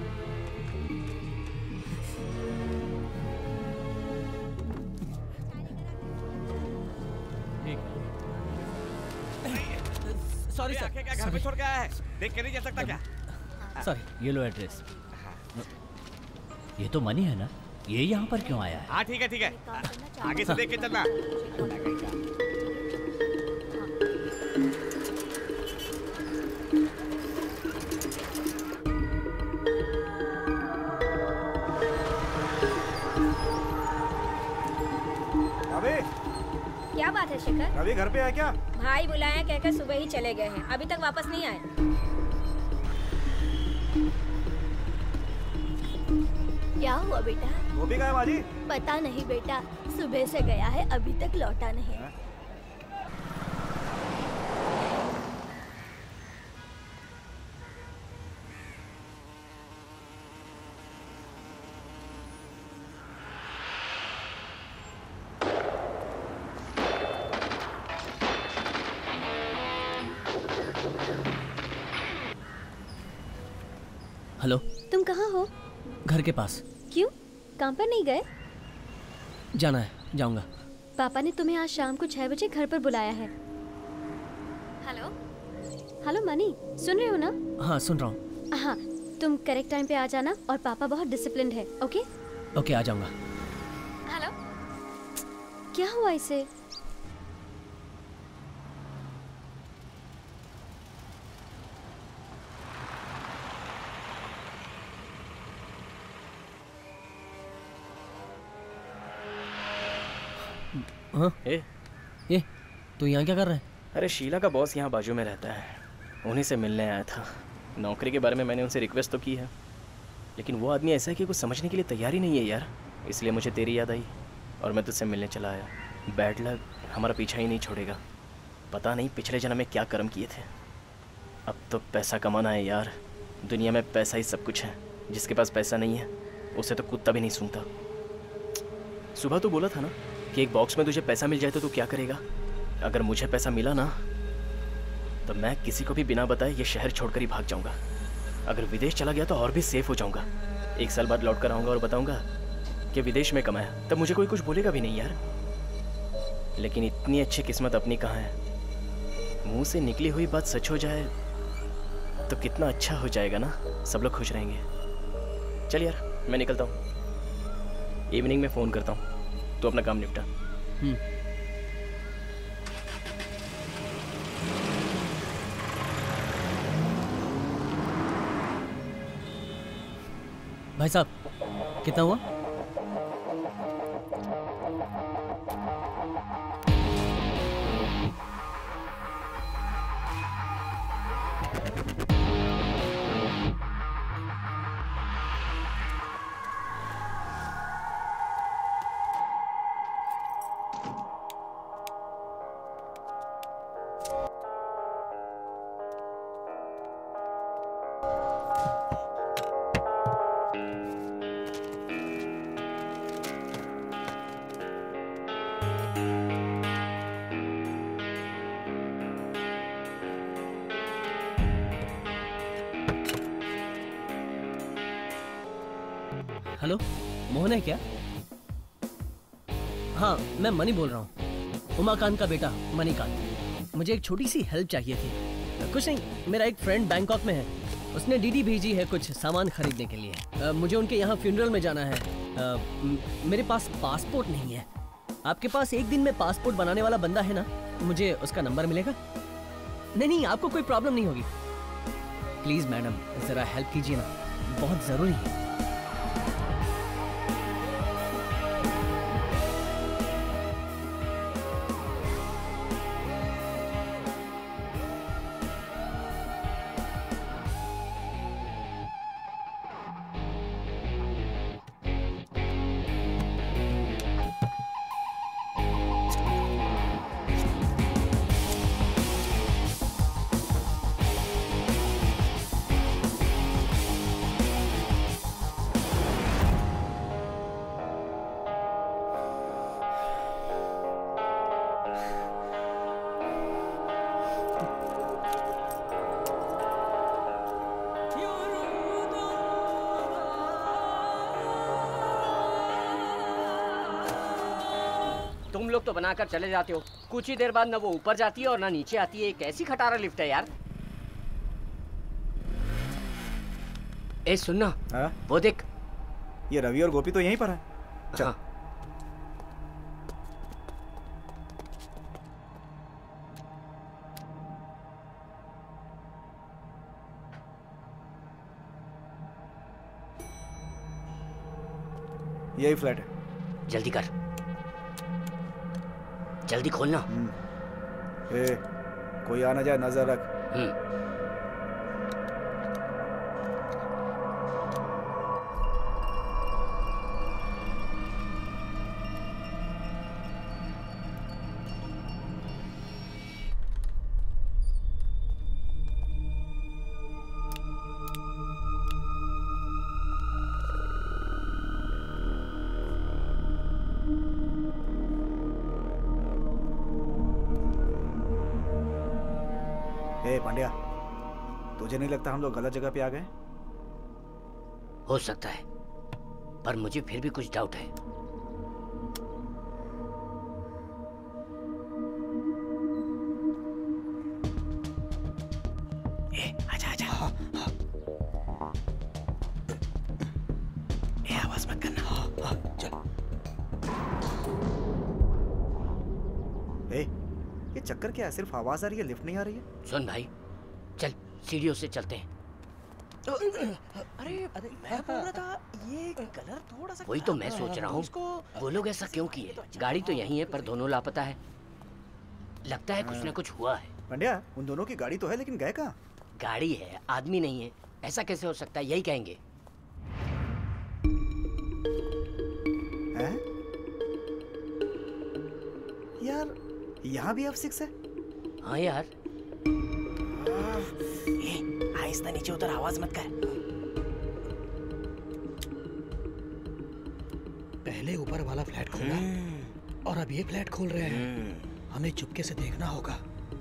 सॉरी सर, क्या घर पे छोड़ के आया है? देख के नहीं जा सकता क्या? सॉरी। ये लो एड्रेस। ये तो मनी है ना, ये यहाँ पर क्यों आया है? हाँ ठीक है ठीक है, आगे से देख के चलना। अबे क्या बात है शेखर? रवि घर पे है क्या? भाई बुलाया कहकर सुबह ही चले गए हैं, अभी तक वापस नहीं आए। क्या हुआ बेटा? वो भी गया माजी? पता नहीं बेटा, सुबह से गया है अभी तक लौटा नहीं। हेलो, तुम कहाँ हो? घर के पास। क्यों, काम पर नहीं गए? जाना है, जाऊंगा। पापा ने तुम्हें आज शाम को छह बजे घर पर बुलाया है। हेलो हेलो मनी, सुन रहे हो ना? हाँ सुन रहा हूँ। हाँ, तुम करेक्ट टाइम पे आ जाना और पापा बहुत डिसिप्लिन्ड है। ओके ओके, आ जाऊंगा। हेलो, क्या हुआ इसे? हाँ? ए, ये तू यहाँ क्या कर रहा है? अरे शीला का बॉस यहाँ बाजू में रहता है, उन्हीं से मिलने आया था। नौकरी के बारे में मैंने उनसे रिक्वेस्ट तो की है, लेकिन वो आदमी ऐसा है कि कुछ समझने के लिए तैयार ही नहीं है यार। इसलिए मुझे तेरी याद आई और मैं तुझसे मिलने चला आया। बैड लक हमारा पीछा ही नहीं छोड़ेगा। पता नहीं पिछले जन्म में क्या कर्म किए थे। अब तो पैसा कमाना है यार, दुनिया में पैसा ही सब कुछ है। जिसके पास पैसा नहीं है उसे तो कुत्ता भी नहीं सूंघता। सुबह तो बोला था ना कि एक बॉक्स में तुझे पैसा मिल जाए तो तू क्या करेगा? अगर मुझे पैसा मिला ना तो मैं किसी को भी बिना बताए ये शहर छोड़कर ही भाग जाऊंगा। अगर विदेश चला गया तो और भी सेफ हो जाऊंगा। एक साल बाद लौट कर आऊँगा और बताऊंगा कि विदेश में कमाया, तब मुझे कोई कुछ बोलेगा भी नहीं यार। लेकिन इतनी अच्छी किस्मत अपनी कहाँ है? मुंह से निकली हुई बात सच हो जाए तो कितना अच्छा हो जाएगा ना, सब लोग खुश रहेंगे। चल यार मैं निकलता हूँ, इवनिंग में फ़ोन करता हूँ, तो अपना काम निपटा। भाई साहब कितना हुआ? हेलो, मोहन है क्या? हाँ, मैं मनी बोल रहा हूँ, उमाकांत का बेटा मणिकांत। मुझे एक छोटी सी हेल्प चाहिए थी। कुछ नहीं, मेरा एक फ्रेंड बैंकॉक में है, उसने डीडी भेजी है कुछ सामान खरीदने के लिए। आ, मुझे उनके यहाँ फ्यूनरल में जाना है। आ, मेरे पास पासपोर्ट नहीं है। आपके पास एक दिन में पासपोर्ट बनाने वाला बंदा है ना? मुझे उसका नंबर मिलेगा? नहीं नहीं, आपको कोई प्रॉब्लम नहीं होगी। प्लीज मैडम, जरा हेल्प कीजिए ना, बहुत जरूरी है। तुम लोग तो बनाकर चले जाते हो, कुछ ही देर बाद ना वो ऊपर जाती है और ना नीचे आती है। कैसी खटारा लिफ्ट है यार। ए सुनना, हाँ? वो देख, ये रवि और गोपी तो यहीं पर है। चल। हाँ। यही फ्लैट है। जल्दी कर, जल्दी खोलना। ए, कोई आ ना जाए, नजर रख। ए पांड्या, तुझे नहीं लगता हम लोग गलत जगह पे आ गए? हो सकता है, पर मुझे फिर भी कुछ डाउट है। ए, आजा आजा। हाँ, हाँ। ए, आवाज मत करना। हाँ, हाँ, चल। ए, ये चक्कर क्या है? सिर्फ आवाज आ रही है, लिफ्ट नहीं आ रही है। सुन भाई, चल सीढ़ियों से चलते हैं। अरे अरे मैं बोल रहा था ये कलर थोड़ा सा। वही तो मैं सोच रहा हूँ, वो लोग ऐसा क्यों किए? गाड़ी तो यहीं है पर दोनों लापता है। लगता है कुछ ना कुछ हुआ है। पांड्या, उन दोनों की गाड़ी तो है, लेकिन गए कहाँ? गाड़ी है, आदमी नहीं है। ऐसा कैसे हो सकता है? यही कहेंगे। हैं? यार, यहाँ भी एफ सिक्स है। हाँ यार। ए, आहिस्ता नीचे उतर, आवाज मत कर। पहले ऊपर वाला फ्लैट खोला और अब ये फ्लैट खोल रहे हैं। हमें चुपके से देखना होगा।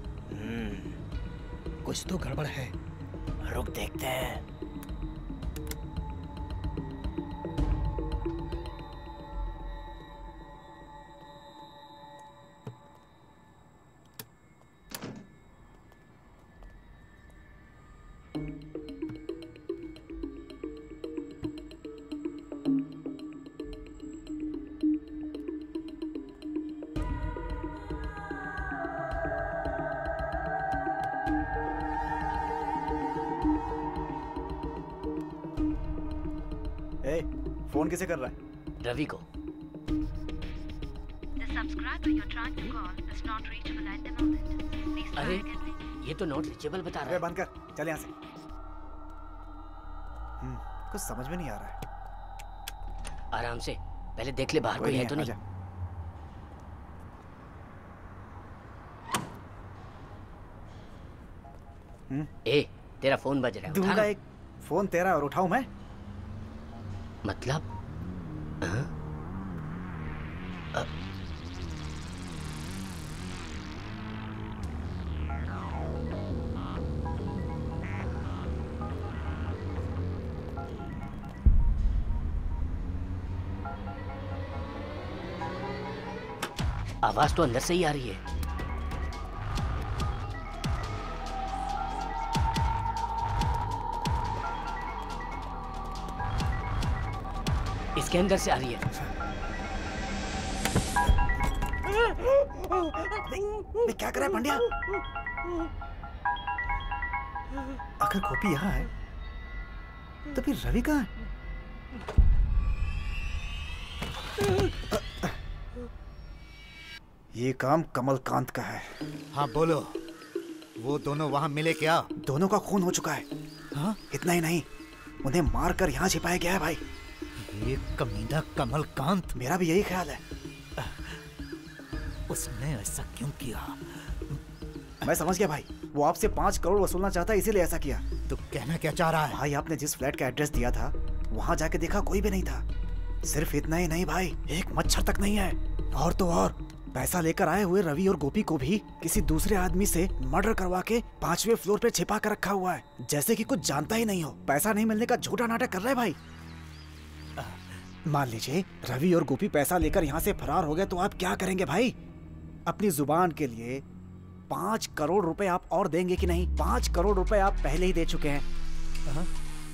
कुछ तो गड़बड़ है। रुक देखते हैं। ए, फोन किसे कर रहा है? रवि को। अरे ये तो नॉट रीचेबल बता रहा है। बंद कर, चल यहाँ से। हम्म, कुछ समझ में नहीं आ रहा है। आराम से, पहले देख ले बाहर कोई है तो नहीं। ए, तेरा फोन बज रहा है। दूंगा एक फोन तेरा और उठाऊं मैं? मतलब? हाँ? आवाज तो अंदर से ही आ रही है। इसके अंदर से आ रही है। मैं क्या कर रहा है पांड्या? अगर गोपी यहाँ है तो फिर रवि कहाँ है? ये काम कमलकांत का है। हाँ बोलो, वो दोनों वहाँ मिले क्या? दोनों का खून हो चुका है। हाँ? इतना ही नहीं, उन्हें मार कर यहाँ छिपाया गया है भाई। ये कमीना कमलकांत। मेरा भी यही ख्याल है। उसने ऐसा क्यों किया? मैं समझ गया भाई, वो आपसे पाँच करोड़ वसूलना चाहता है, इसीलिए ऐसा किया। तो कहना क्या चाह रहा है? भाई आपने जिस फ्लैट का एड्रेस दिया था वहाँ जाके देखा, कोई भी नहीं था। सिर्फ इतना ही नहीं भाई, एक मच्छर तक नहीं है। और तो और पैसा लेकर आए हुए रवि और गोपी को भी किसी दूसरे आदमी से मर्डर करवा के पांचवें फ्लोर पे छिपा कर रखा हुआ है, जैसे कि कुछ जानता ही नहीं हो। पैसा नहीं मिलने का झूठा नाटक कर रहा है भाई। मान लीजिए रवि और गोपी पैसा लेकर यहाँ से फरार हो गए तो आप क्या करेंगे भाई? अपनी जुबान के लिए पांच करोड़ रुपए आप और देंगे कि नहीं? पांच करोड़ रुपए आप पहले ही दे चुके हैं।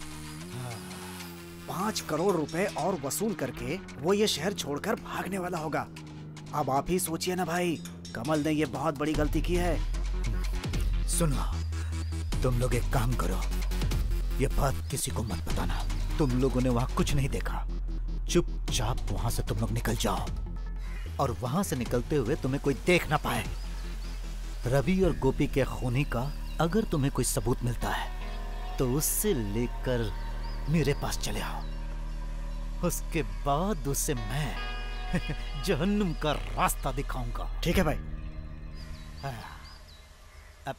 पांच करोड़ रुपए और वसूल करके वो ये शहर छोड़कर भागने वाला होगा। अब आप ही सोचिए ना भाई, कमल ने ये बहुत बड़ी गलती की है। सुनो, तुम लोग एक काम करो, ये बात किसी को मत बताना। तुम लोगों ने वहाँ कुछ नहीं देखा। चुपचाप वहाँ से तुम लोग निकल जाओ, और वहाँ से निकलते हुए तुम्हें कोई देख ना पाए। रवि और गोपी के खूनी का अगर तुम्हें कोई सबूत मिलता है तो उससे लेकर मेरे पास चले आओ। उसके बाद उसे मैं जहन्नुम का रास्ता दिखाऊंगा। ठीक है भाई। अब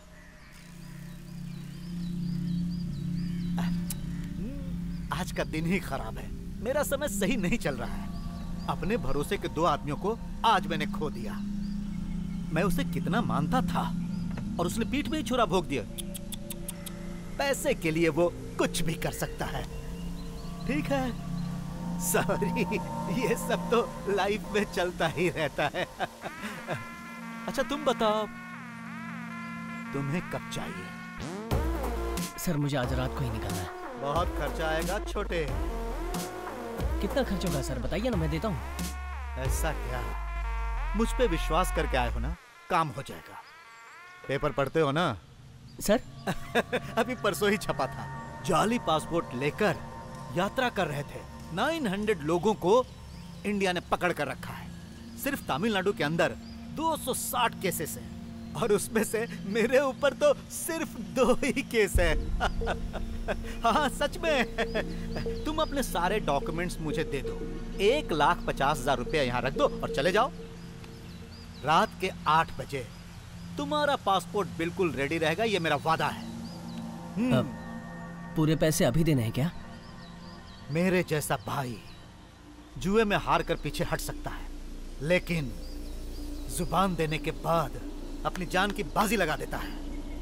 आज का दिन ही खराब है, मेरा समय सही नहीं चल रहा है। अपने भरोसे के दो आदमियों को आज मैंने खो दिया। मैं उसे कितना मानता था और उसने पीठ में ही छुरा भोग दिया। पैसे के लिए वो कुछ भी कर सकता है। ठीक है, सॉरी, ये सब तो लाइफ में चलता ही रहता है। अच्छा तुम बताओ, तुम्हें कब चाहिए? सर मुझे आज रात को ही निकलना है। बहुत खर्चा आएगा छोटे। कितना खर्च होगा सर, बताइए ना, मैं देता हूँ। ऐसा क्या? मुझ पे विश्वास करके आए हो ना, काम हो जाएगा। पेपर पढ़ते हो ना? सर अभी परसों ही छपा था। जाली पासपोर्ट लेकर यात्रा कर रहे थे नौ सौ लोगों को इंडिया ने पकड़ कर रखा है। सिर्फ तमिलनाडु के अंदर दो सौ साठ केसेस हैं, और उसमें से मेरे ऊपर तो सिर्फ दो ही केस है। हाँ सच में। तुम अपने सारे डॉक्यूमेंट्स मुझे दे दो, एक लाख पचास हजार रुपया यहाँ रख दो और चले जाओ। रात के आठ बजे तुम्हारा पासपोर्ट बिल्कुल रेडी रहेगा, ये मेरा वादा है। पूरे पैसे अभी देने हैं क्या? मेरे जैसा भाई जुए में हार कर पीछे हट सकता है, लेकिन जुबान देने के बाद अपनी जान की बाजी लगा देता है।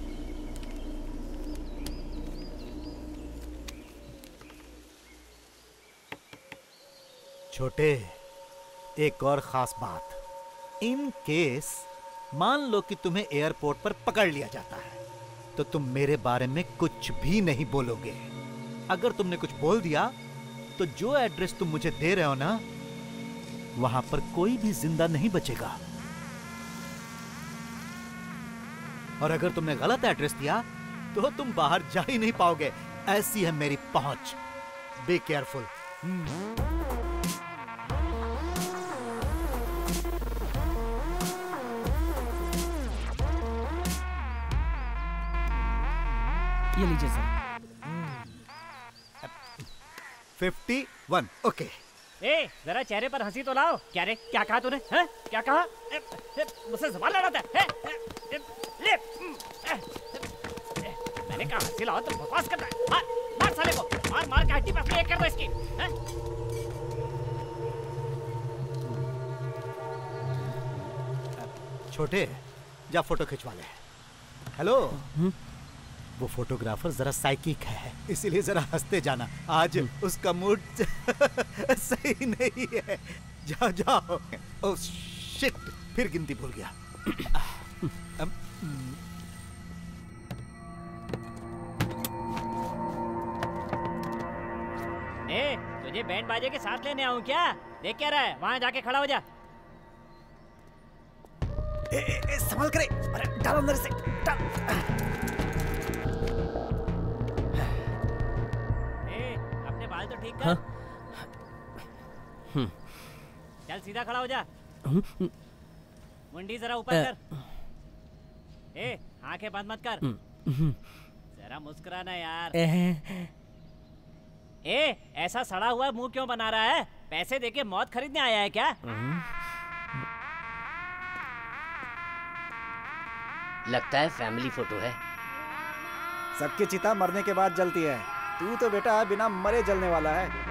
छोटे, एक और खास बात, इन केस मान लो कि तुम्हें एयरपोर्ट पर पकड़ लिया जाता है तो तुम मेरे बारे में कुछ भी नहीं बोलोगे। अगर तुमने कुछ बोल दिया तो जो एड्रेस तुम मुझे दे रहे हो ना, वहां पर कोई भी जिंदा नहीं बचेगा। और अगर तुमने गलत एड्रेस दिया तो तुम बाहर जा ही नहीं पाओगे। ऐसी है मेरी पहुंच। Be careful. ये लीजिए सर। Fifty one, okay. ए, जरा चेहरे पर हंसी तो लाओ। क्या रे, क्या कहा तूने? हैं? क्या कहा? ए, ए, मुझसे सवाल लड़ाता है? ए, ए, ले, ए, ए, मैंने कहा हंसी लाओ तो बकवास करता है। मार, मार साले को, मार मार के हड्डी पसली एक कर दो इसकी। हैं? छोटे, जा फोटो खिंचवा ले। हेलो, वो फोटोग्राफर जरा साइकिक है, इसीलिए जरा हंसते जाना। आज उसका मूड सही नहीं है। जाओ जाओ। Oh shit. फिर गिनती भूल गया। अब, ए, तुझे बैंड बाजे के साथ लेने आऊं क्या? देख क्या रहा है? वहां जाके खड़ा हो जा। ए, ए, ए, संभाल करे, अरे डाल अंदर से, डाल। ए, अपने बाल तो ठीक कर। हाँ? हम्म। चल सीधा खड़ा हो जा। हम्म। मुंडी जरा ऊपर कर। ए, आंखें बंद मत कर। जरा मुस्कुराना यार। ए, ऐसा सड़ा हुआ मुंह क्यों बना रहा है? पैसे देके मौत खरीदने आया है क्या? लगता है फैमिली फोटो है। सबकी चिता मरने के बाद जलती है, तू तो बेटा बिना मरे जलने वाला है।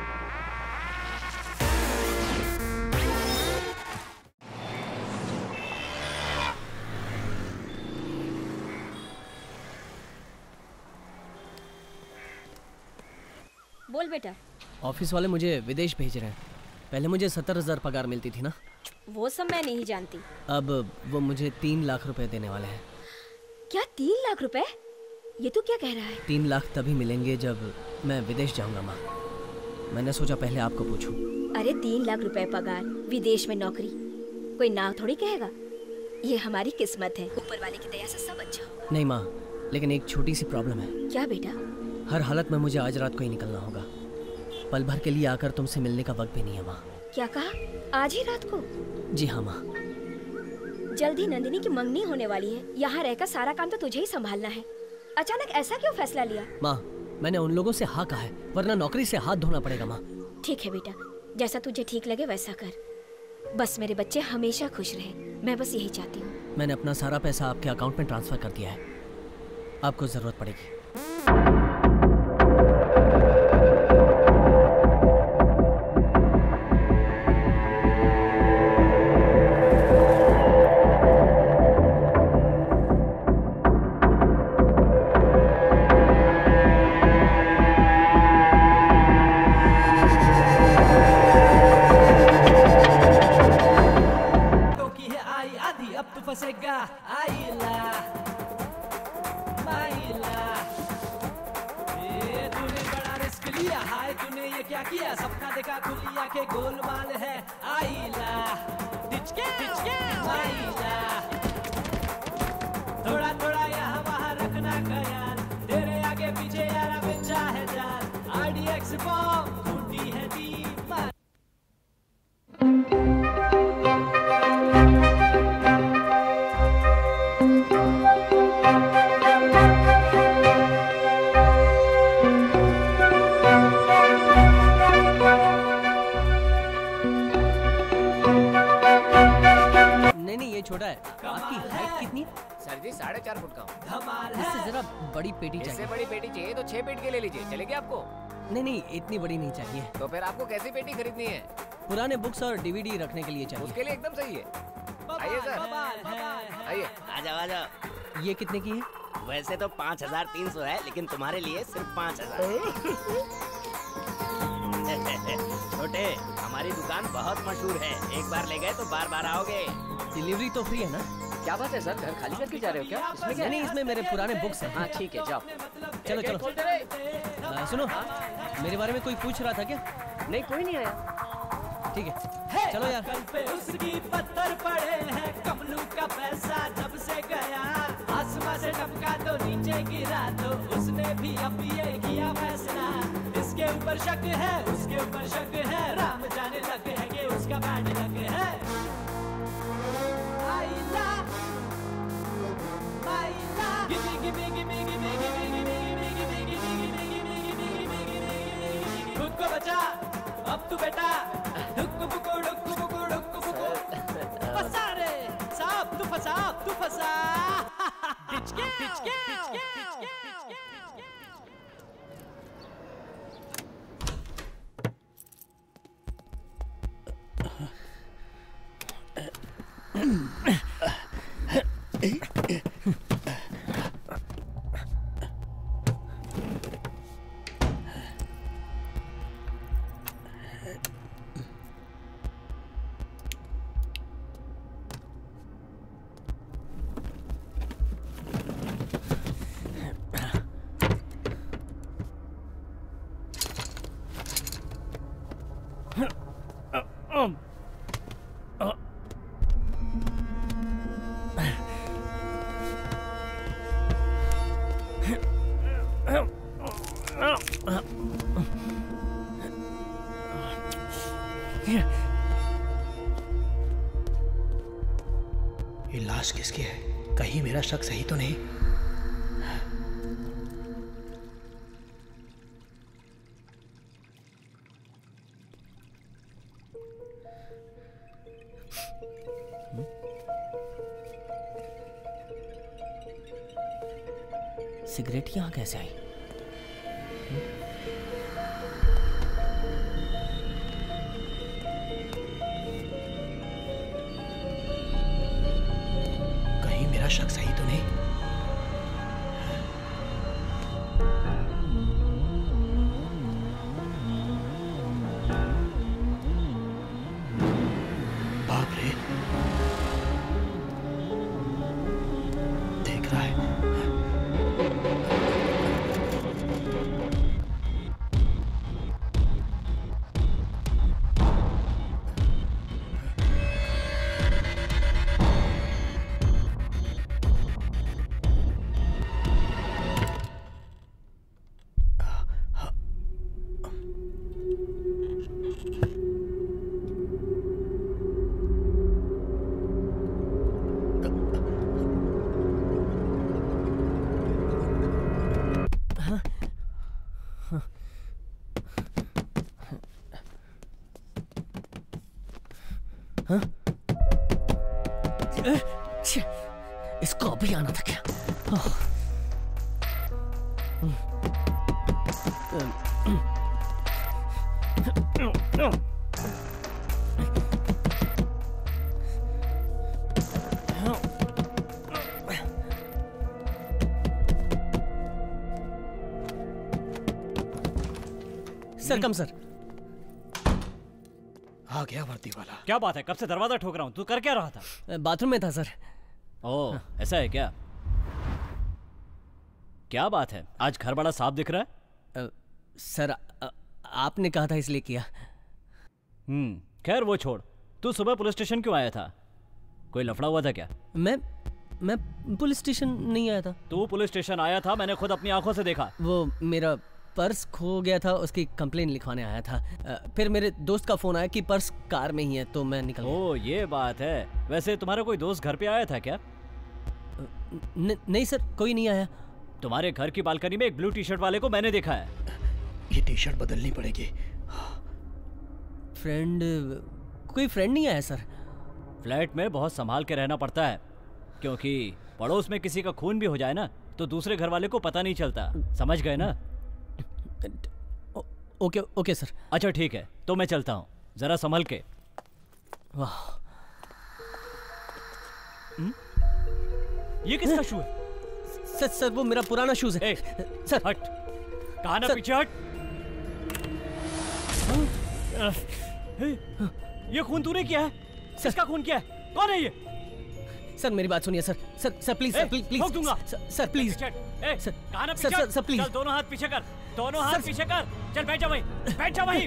बोल बेटा। ऑफिस वाले मुझे विदेश भेज रहे हैं। पहले मुझे सत्तर हजार पगार मिलती थी ना, वो सब मैं नहीं जानती। अब वो मुझे तीन लाख रुपए देने वाले हैं। क्या तीन लाख रुपए? ये तू क्या कह रहा है? तीन लाख तभी मिलेंगे जब मैं विदेश जाऊंगा माँ। मैंने सोचा पहले आपको पूछूं। अरे तीन लाख रुपए पगार, विदेश में नौकरी, कोई ना थोड़ी कहेगा। ये हमारी किस्मत है, ऊपर वाले की दया से सब अच्छा हो। नहीं माँ, लेकिन एक छोटी सी प्रॉब्लम है। क्या बेटा? हर हालत में मुझे आज रात को ही निकलना होगा। पल भर के लिए आकर तुमसे मिलने का वक्त भी नहीं है माँ। क्या कहा? आज ही रात को? जी हाँ माँ। जल्दी नंदिनी की मंगनी होने वाली है, यहाँ रहकर सारा काम तो तुझे ही संभालना है। अचानक ऐसा क्यों फैसला लिया? माँ, मैंने उन लोगों से हाँ कहा है, वरना नौकरी से हाथ धोना पड़ेगा माँ। ठीक है बेटा, जैसा तुझे ठीक लगे वैसा कर। बस मेरे बच्चे हमेशा खुश रहे, मैं बस यही चाहती हूँ। मैंने अपना सारा पैसा आपके अकाउंट में ट्रांसफर कर दिया है, आपको जरूरत पड़ेगी। फंसेगा आइला माइला। ये तूने बड़ा रिस्क लिया, हाय तूने ये क्या किया? सपना देखा खुली आंखें गोलमाल है आइला डिचके डिचके माइला। थोड़ा थोड़ा यहाँ वहाँ रखना ख्याल, तेरे आगे पीछे यारा बिछा है जाल। आरडीएक्स बॉम्ब ढूंढी है दीवार। छोटा है। आपकी हाइट कितनी है? सर जी साढ़े चार फुट का हूँ। इससे जरा बड़ी पेटी चाहिए। इससे बड़ी पेटी चाहिए तो छह फीट के ले लीजिए, चलेगी आपको? नहीं नहीं, इतनी बड़ी नहीं चाहिए। तो फिर आपको कैसी पेटी खरीदनी है? पुराने बुक्स और डीवीडी रखने के लिए चाहिए। उसके लिए एकदम सही है। आइए सर, आइए। आ जाओ आ जाओ। ये कितने की है? वैसे तो पाँच हजार तीन सौ है, लेकिन तुम्हारे लिए सिर्फ पाँच हजार। छोटे, हमारी दुकान बहुत मशहूर है, एक बार ले गए तो बार बार आओगे। डिलीवरी तो फ्री है ना? क्या बात है सर, घर खाली करके जा रहे हो क्या? इसमें क्या? नहीं, इसमें मेरे पुराने बुक्स हैं। हाँ ठीक है, जाओ। चलो चलो। आ, सुनो, मेरे बारे में कोई पूछ रहा था क्या? नहीं, कोई नहीं आया। ठीक है, चलो यार। कल पे उसकी पत्थर पड़े हैं, कमलू का पैसा जब से गया, आसमां से टपका तो नीचे गिरा, तो उसने भी अब ये किया फैसला। इसके ऊपर शक है, उसके ऊपर शक है, राम जाने लग है कि उसका बैंड लग है। आइला आइला gimme gimme gimme gimme gimme gimme gimme gimme gimme gimme gimme gimme gimme. खुद को बचा अब तू बेटा, डुक्कू बुक्कू डुक्कू बुक्कू डुक्कू बुक्कू। फंसा रे साहब, तू फंसा तू फंसा। डिचके डिचके डिचके। कहीं मेरा शक सही तो नहीं? सिगरेट यहाँ कैसे आई? कहीं मेरा शक सही तो नहीं? बाप रे, देख रहा है। हाँ? ए, छे, इसको अभी आना था क्या? ओह। सर कम सर। आ गया वर्दी वाला। क्या बात है, कब से दरवाजा ठोक रहा हूँ, तू कर क्या रहा था? बाथरूम में था सर। ओह, ऐसा है क्या? क्या बात है, आज घर बड़ा साफ दिख रहा है। आ, सर आ, आपने कहा था इसलिए किया। हम्म, खैर वो छोड़, तू सुबह पुलिस स्टेशन क्यों आया था? कोई लफड़ा हुआ था क्या? मैं मैं पुलिस स्टेशन नहीं आया था। तू पुलिस स्टेशन आया था, मैंने खुद अपनी आंखों से देखा। वो मेरा पर्स खो गया था, उसकी कंप्लेन लिखवाने आया था। आ, फिर मेरे दोस्त का फोन आया कि पर्स कार में ही है, तो मैं निकल गया। ओह, ये बात है। वैसे तुम्हारा कोई दोस्त घर पे आया था क्या? न, नहीं सर, कोई नहीं आया। तुम्हारे घर की बालकनी में एक ब्लू टी शर्ट वाले को मैंने देखा है। ये टी शर्ट बदलनी पड़ेगी। फ्रेंड, कोई फ्रेंड नहीं आया सर। फ्लैट में बहुत संभाल के रहना पड़ता है, क्योंकि पड़ोस में किसी का खून भी हो जाए ना तो दूसरे घर वाले को पता नहीं चलता। समझ गए ना? ओ, ओके ओके सर। अच्छा ठीक है, तो मैं चलता हूँ, जरा संभल के। वाह, ये किसका शू है? सर सर वो मेरा पुराना शूज है। सर हट, कहा ना पीछे हट। ये खून तूने किया है? किसका खून किया है? कौन है ये? सर मेरी बात सुनिए sir. Sir sir please sir please ठोक दूंगा। सर, सर प्लीज सर कहा ना पीछे। Sir sir please. चल दोनों हाथ पीछे कर, दोनों हाथ पीछे कर। चल बैठ जा वहीं, बैठ जा वहीं।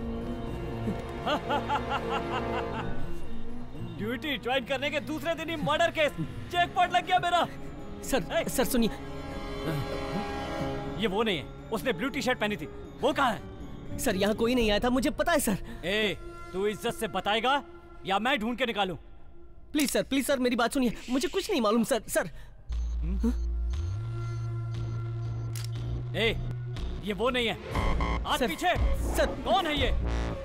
ड्यूटी ज्वाइन करने के दूसरे दिन ही मर्डर केस, जैकपॉट लग गया मेरा। सर सर सुनिए, ये वो नहीं है, उसने ब्लू टी शर्ट पहनी थी। वो कहाँ है? सर यहाँ कोई नहीं आया था, मुझे पता है सर। ए, तू इज्जत से बताएगा या मैं ढूंढ के निकालूं? प्लीज सर, प्लीज सर मेरी बात सुनिए, मुझे कुछ नहीं मालूम सर। सर ए, ये वो नहीं है। हाथ पीछे। सर कौन है ये?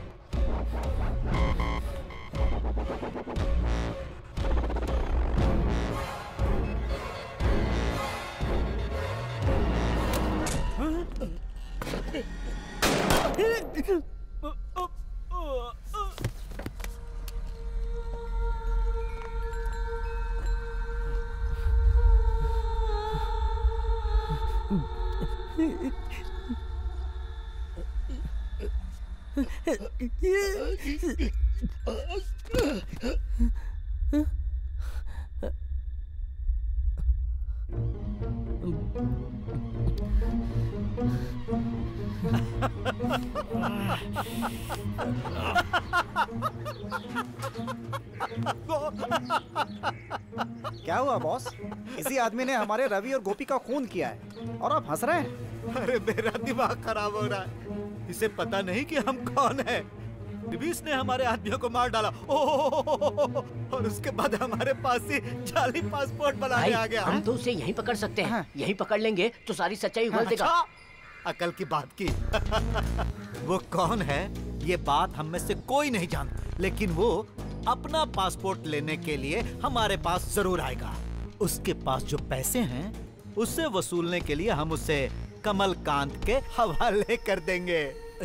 क्या हुआ बॉस? इसी आदमी ने हमारे रवि और गोपी का खून किया है और आप हंस रहे हैं। अरे मेरा दिमाग खराब हो रहा है, इसे पता नहीं कि हम कौन हैं। रिबीस ने हमारे आदमियों को मार डाला। ओह, और उसके बाद हमारे पास से जाली पासपोर्ट बनाने आ गया। हम तो उसे यहीं पकड़ सकते हैं। हाँ। यहीं पकड़ लेंगे तो सारी सच्चाई उगल देगा। अच्छा, अकल की बात की। वो कौन है ये बात हम में से कोई नहीं जानता, लेकिन वो अपना पासपोर्ट लेने के लिए हमारे पास जरूर आएगा। उसके पास जो पैसे हैं उससे वसूलने के लिए हम उसे कमलकांत के हवाले कर देंगे।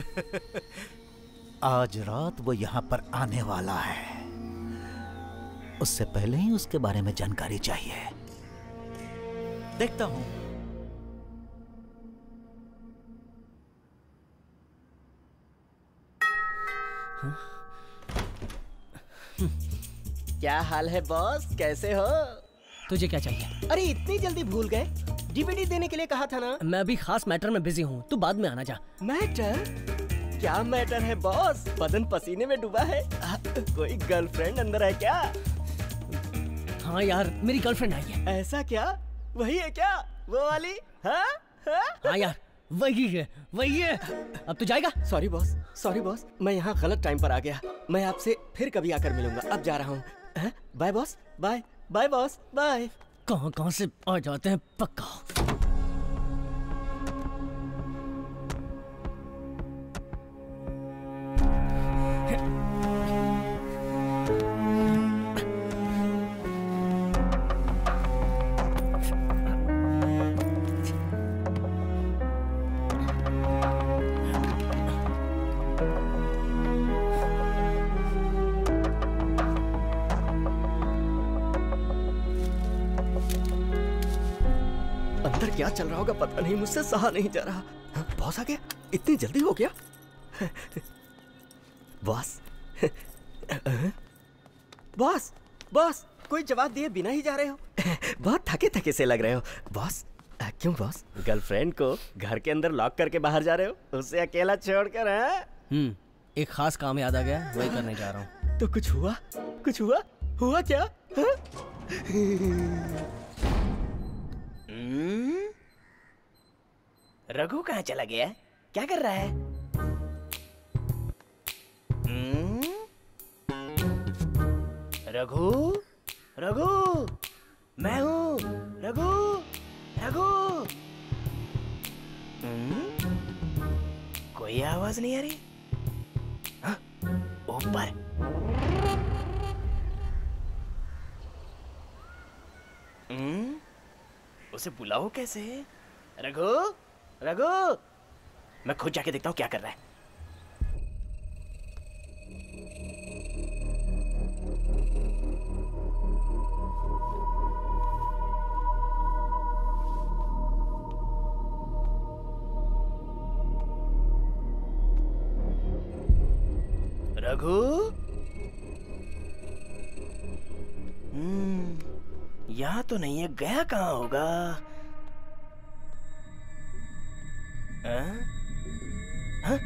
आज रात वो यहाँ पर आने वाला है, उससे पहले ही उसके बारे में जानकारी चाहिए। देखता हूँ। क्या हाल है बॉस, कैसे हो? तुझे क्या चाहिए? अरे इतनी जल्दी भूल गए? डीवीडी देने के लिए कहा था ना। मैं अभी खास मैटर में बिजी हूँ, तू बाद में आना जा। मैटर? क्या मैटर है बॉस? बदन पसीने में डूबा है। आ, कोई गर्लफ्रेंड अंदर है क्या? हाँ यार, मेरी गर्लफ्रेंड आई है। ऐसा क्या? वही है क्या? वो वाली? हाँ हाँ हाँ यार, वही है, वही है। अब तू जाएगा? सॉरी बॉस, सॉरी बॉस, मैं यहाँ गलत टाइम पर आ गया। मैं आपसे फिर कभी आकर मिलूंगा। अब जा रहा हूँ। Bye boss, bye bye boss, bye. कहाँ कहाँ से आ जाते हैं पक्का। अंदर क्या चल रहा होगा पता नहीं, मुझसे सहा नहीं जा रहा। बॉस आ गया? इतनी जल्दी हो गया? बॉस बॉस बॉस, कोई जवाब दिए बिना ही जा रहे हो? बहुत थके थके से लग रहे हो बॉस। क्यों बॉस, गर्लफ्रेंड को घर के अंदर लॉक करके बाहर जा रहे हो, उसे अकेला छोड़कर? हैं? हम्म, एक खास काम याद आ गया, वही करने जा रहा हूँ। तो कुछ हुआ? कुछ हुआ? हुआ क्या? रघु कहाँ चला गया? क्या कर रहा है? रघु, रघु, मैं हूँ रघु, रघु। कोई आवाज नहीं आ रही। ऊपर। उसे बुलाओ कैसे? रघु, रघु, मैं खुद जाके देखता हूँ क्या कर रहा है। रघु, हम्म, यहाँ तो नहीं है, गया कहाँ होगा? हाँ? हाँ?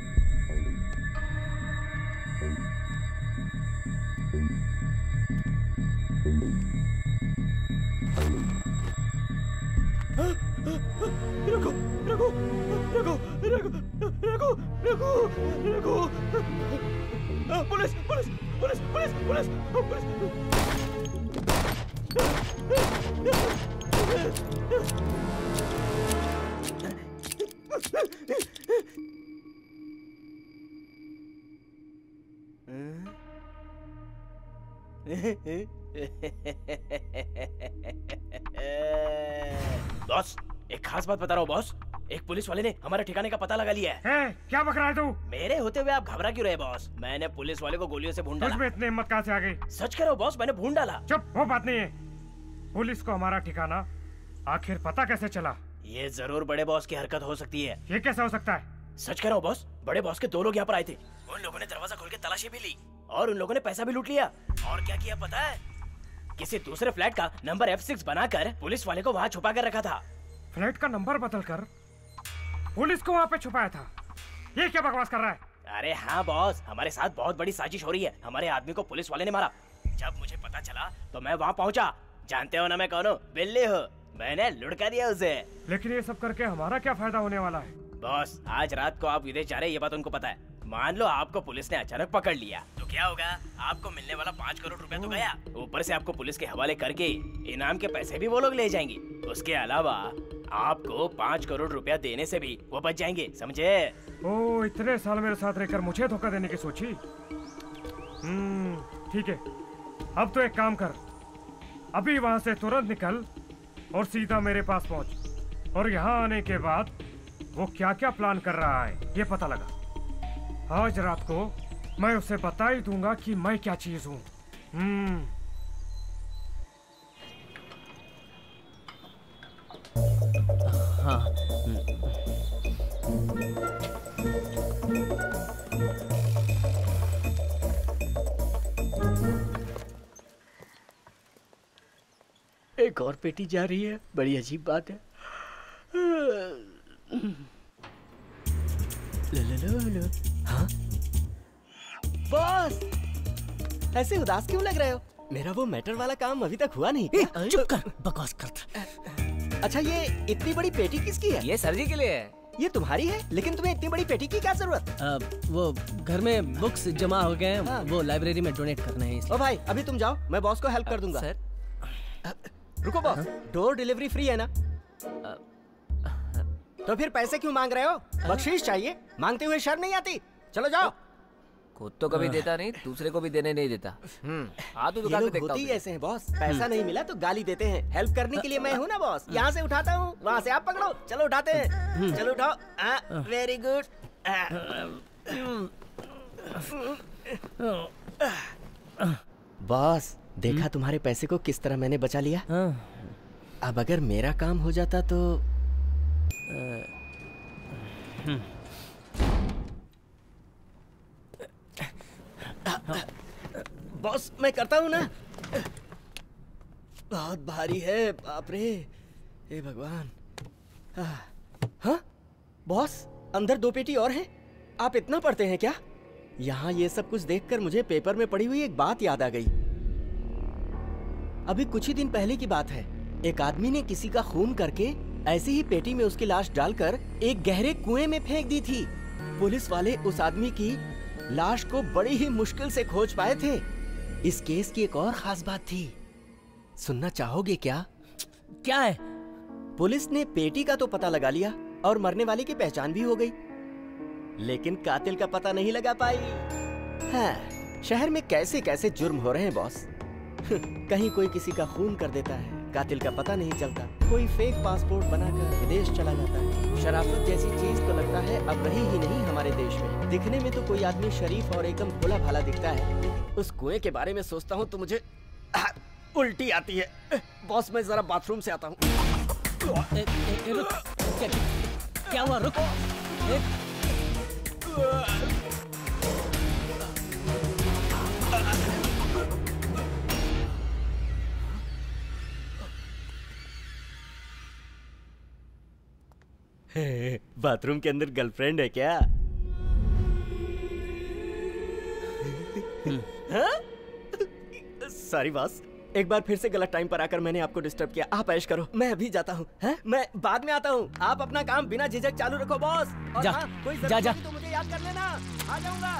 Raghu, Raghu, Raghu, Raghu, Raghu, Raghu, Raghu, police, police, police, police, police, boss, एक खास बात बता रहा हूँ बॉस। एक पुलिस वाले ने हमारे ठिकाने का पता लगा लिया है। है, क्या बक रहा है तू? मेरे होते हुए आप घबरा क्यों रहे बॉस? मैंने पुलिस वाले को गोलियों से भून डाला। तुझमें इतनी हिम्मत कहाँ से आ गई? सच करो बॉस, मैंने भून डाला। चुप, वो बात नहीं है। पुलिस को हमारा ठिकाना आखिर पता कैसे चला? ये जरूर बड़े बॉस की हरकत हो सकती है। ये कैसे हो सकता है? सच कह रहा हूँ बॉस, बड़े बॉस के दो लोग यहाँ पर आए थे। उन लोगों ने दरवाजा खोल के तलाशी भी ली और उन लोगों ने पैसा भी लूट लिया। और क्या किया पता है? किसी दूसरे फ्लैट का नंबर एफ सिक्स बनाकर पुलिस वाले को वहाँ छुपा कर रखा था। फ्लैट का नंबर बदलकर पुलिस को वहाँ पे छुपाया था? ये क्या बकवास कर रहा है? अरे हाँ बॉस, हमारे साथ बहुत बड़ी साजिश हो रही है। हमारे आदमी को पुलिस वाले ने मारा। जब मुझे पता चला तो मैं वहाँ पहुँचा। जानते हो ना मैं कौन हूँ? बिल्ली हो। मैंने लुढ़का दिया उसे। लेकिन ये सब करके हमारा क्या फायदा होने वाला है? बॉस, आज रात को आप विदेश जा रहे हैं, ये बात उनको पता है। मान लो आपको पुलिस ने अचानक पकड़ लिया तो क्या होगा? आपको मिलने वाला पाँच करोड़ रुपया तो गया, ऊपर से आपको पुलिस के हवाले करके इनाम के पैसे भी वो लोग ले जाएंगे। उसके अलावा आपको पाँच करोड़ रुपया देने से भी वो बच जाएंगे, समझे? ओ, इतने साल मेरे साथ रहकर मुझे धोखा देने की सोची। हम्म, ठीक है। अब तो एक काम कर, अभी वहाँ से तुरंत निकल और सीधा मेरे पास पहुँच, और यहाँ आने के बाद वो क्या क्या प्लान कर रहा है ये पता लगा। आज रात को मैं उसे बता ही दूंगा कि मैं क्या चीज हूँ। हम्म। हाँ। एक और पेटी जा रही है, बड़ी अजीब बात है। लो लो लो लो। हाँ? बॉस, ऐसे उदास क्यों लग रहे हो? मेरा वो मैटर वाला काम अभी तक हुआ नहीं क्या? चुप कर, बकवास करता। अच्छा, ये इतनी बड़ी पेटी किसकी है? ये सर जी के लिए है। ये तुम्हारी है, लेकिन तुम्हें इतनी बड़ी पेटी की क्या जरूरत? आ, वो घर में बुक्स जमा हो गए हैं, हाँ। वो लाइब्रेरी में डोनेट करने हैं इसलिए। ओ भाई, अभी तुम जाओ, मैं बॉस को हेल्प कर दूंगा। सर, रुको बॉस, डोर डिलीवरी फ्री है ना? तो फिर पैसे क्यों मांग रहे हो? बख्शीश चाहिए, मांगते हुए शर्म नहीं आती? चलो जाओ। खुद तो कभी देता नहीं, दूसरे को भी देने नहीं देता। हाँ तो दुकान पे देखता होती ऐसे हैं बॉस, पैसा नहीं मिला तो गाली देते हैं। हेल्प करने के लिए मैं हूँ ना बॉस, यहाँ से उठाता हूँ, वहाँ से आप पकड़ो। चलो उठाते हैं, चलो उठाओ। Very good. बॉस, देखा तुम्हारे पैसे को किस तरह मैंने बचा लिया? अब अगर मेरा काम हो जाता तो बॉस, मैं करता हूँ ना। बहुत भारी है, बाप रे, हे भगवान। हाँ बॉस, अंदर दो पेटी और हैं। आप इतना पढ़ते हैं क्या? यहाँ ये सब कुछ देखकर मुझे पेपर में पढ़ी हुई एक बात याद आ गई। अभी कुछ ही दिन पहले की बात है, एक आदमी ने किसी का खून करके ऐसी ही पेटी में उसकी लाश डालकर एक गहरे कुएं में फेंक दी थी। पुलिस वाले उस आदमी की लाश को बड़ी ही मुश्किल से खोज पाए थे। इस केस की एक और खास बात थी, सुनना चाहोगे क्या? क्या है? पुलिस ने पेटी का तो पता लगा लिया और मरने वाले की पहचान भी हो गई, लेकिन कातिल का पता नहीं लगा पाई। हाँ, शहर में कैसे कैसे जुर्म हो रहे हैं बॉस। कहीं कोई किसी का खून कर देता है, कातिल का पता नहीं चलता। कोई फेक पासपोर्ट बनाकर विदेश चला जाता है। शराफत जैसी चीज तो लगता है अब रही ही नहीं हमारे देश में। दिखने में तो कोई आदमी शरीफ और एकदम भोला भाला दिखता है, उस कुएं के बारे में सोचता हूँ तो मुझे आ, उल्टी आती है। बॉस, मैं जरा बाथरूम से आता हूँ। क्या, क्या हुआ? रुको। बाथरूम के अंदर गर्लफ्रेंड है क्या? सॉरी बॉस, एक बार फिर से गलत टाइम पर आकर मैंने आपको डिस्टर्ब किया। आप ऐश करो, मैं अभी जाता हूँ। मैं बाद में आता हूँ। आप अपना काम बिना झिझक चालू रखो बॉस। और जा, हाँ, कोई जा, जरूरत जा। होगी तो मुझे याद कर लेना, आ जाऊंगा।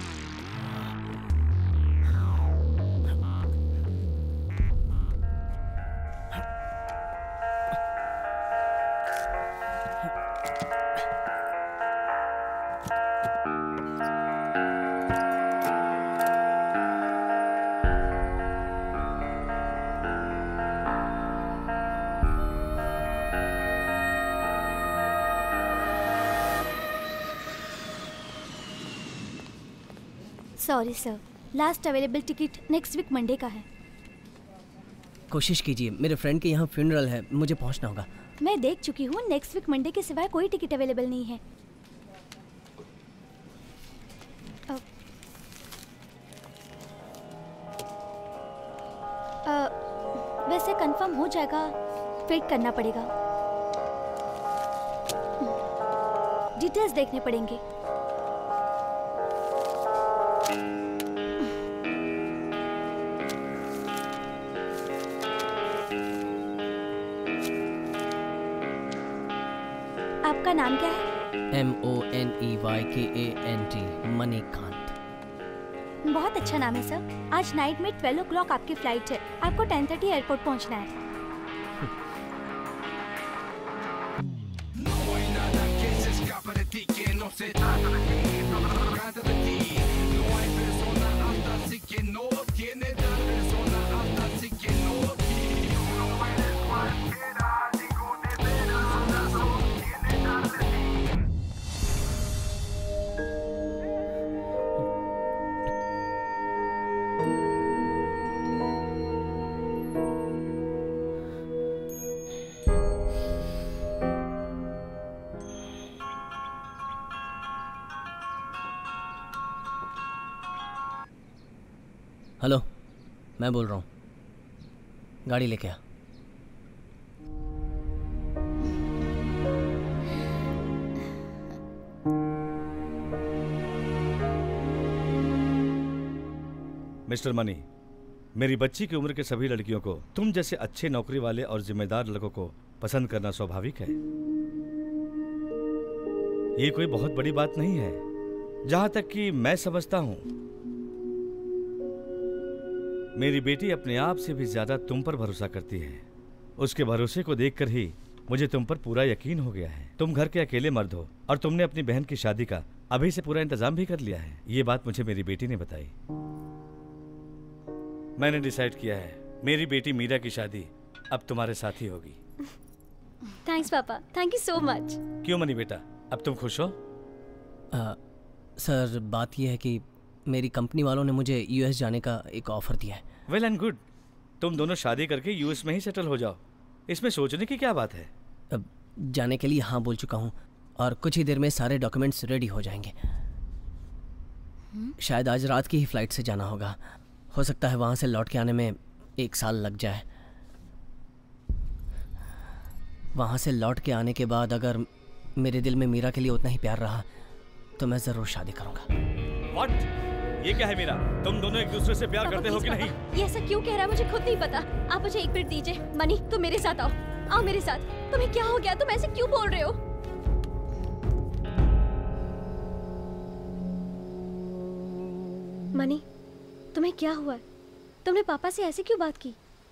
Sorry sir, last available ticket next week Monday का है। कोशिश कीजिए, मेरे फ्रेंड के यहाँ फ्यूनरल है, मुझे पहुँचना होगा। मैं देख चुकी हूँ, नेक्स्ट वीक मंडे के सिवाय कोई टिकट अवेलेबल नहीं है। आ, आ, वैसे कंफर्म हो जाएगा, वेट करना पड़ेगा, डिटेल्स देखने पड़ेंगे। आपका नाम क्या है? M O N E Y K A N T, Manikant. बहुत अच्छा नाम है सर। आज नाइट में ट्वेल्व ओ क्लॉक आपकी फ्लाइट है, आपको टेन थर्टी एयरपोर्ट पहुंचना है। हेलो, मैं बोल रहा हूँ, गाड़ी लेके आ। मिस्टर मनी, मेरी बच्ची की उम्र के सभी लड़कियों को तुम जैसे अच्छे नौकरी वाले और जिम्मेदार लड़कों को पसंद करना स्वाभाविक है। ये कोई बहुत बड़ी बात नहीं है। जहां तक कि मैं समझता हूं, मेरी बेटी अपने आप से भी ज्यादा तुम पर भरोसा करती है। उसके भरोसे को देखकर ही मुझे तुम पर पूरा यकीन हो गया है। तुम घर के अकेले मर्द हो और तुमने अपनी बहन की शादी का अभी से पूरा इंतजाम भी कर लिया है। ये बात मुझे मेरी बेटी ने बताई। मैंने डिसाइड किया है, मेरी बेटी मीरा की शादी अब तुम्हारे साथ ही होगी। थैंक्स पापा, थैंक यू सो मच। क्यों मनी बेटा, अब तुम खुश हो? आ, सर बात यह है कि मेरी कंपनी वालों ने मुझे यूएस जाने का एक ऑफर दिया है। वेल एंड गुड, तुम दोनों शादी करके यूएस में ही सेटल हो जाओ। इसमें सोचने की क्या बात है? अब जाने के लिए हाँ बोल चुका हूँ और कुछ ही देर में सारे डॉक्यूमेंट्स रेडी हो जाएंगे। शायद आज रात की ही फ्लाइट से जाना होगा। हो सकता है वहाँ से लौट के आने में एक साल लग जाए। वहाँ से लौट के आने के बाद अगर मेरे दिल में मीरा के लिए उतना ही प्यार रहा तो मैं ज़रूर शादी करूँगा। What? ये क्या है मीरा? तुम दोनों एक दूसरे से प्यार करते हो कि नहीं? ये ऐसा क्यों कह रहा है मुझे खुद नहीं पता। आप मुझे एक मिनट दीजिए। मनी, तुम मेरे साथ आओ। आओ मेरे साथ। तुम्हें क्या हो गया? तुम ऐसे क्यों बोल रहे हो? मनी, तुम्हें क्या हुआ? तुमने पापा से ऐसे क्यों बात की?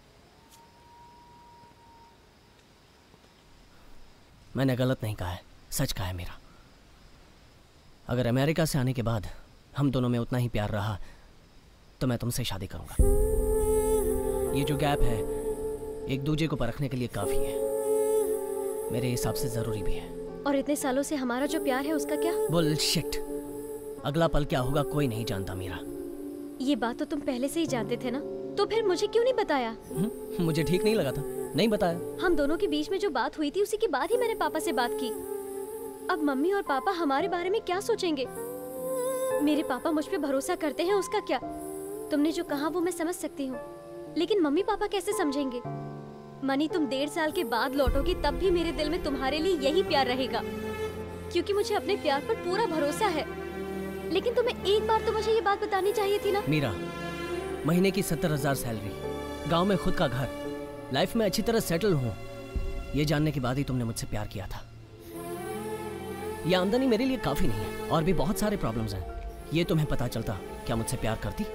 मैंने गलत नहीं कहा है, सच कहा है मेरा। अगर अमेरिका से आने के बाद हम दोनों में उतना ही प्यार रहा तो मैं तुमसे शादी करूंगा। ये जो गैप है एक दूसरे को परखने के लिए काफी है, मेरे हिसाब से जरूरी भी है। और इतने सालों से हमारा जो प्यार है उसका क्या? बुलशिट। अगला पल क्या होगा कोई नहीं जानता मीरा। ये बात तो तुम पहले से ही जानते थे ना, तो फिर मुझे क्यों नहीं बताया? हुँ? मुझे ठीक नहीं लगा था, नहीं बताया। हम दोनों के बीच में जो बात हुई थी उसी के बाद ही मैंने पापा से बात की। अब मम्मी और पापा हमारे बारे में क्या सोचेंगे? मेरे पापा मुझ पे भरोसा करते हैं, उसका क्या? तुमने जो कहा वो मैं समझ सकती हूँ, लेकिन मम्मी पापा कैसे समझेंगे? मनी, तुम डेढ़ साल के बाद लौटोगी तब भी मेरे दिल में तुम्हारे लिए यही प्यार रहेगा, क्योंकि मुझे अपने प्यार पर पूरा भरोसा है। लेकिन तुम्हें एक बार तो मुझे ये बात बतानी चाहिए थी ना। मीरा, महीने की सत्तर हजार सैलरी, गाँव में खुद का घर, लाइफ में अच्छी तरह सेटल हूँ, ये जानने के बाद ही तुमने मुझसे प्यार किया था। ये आमदनी मेरे लिए काफी नहीं है और भी बहुत सारे प्रॉब्लम्स हैं। ये तुम्हें पता चलता क्या मुझसे प्यार करती?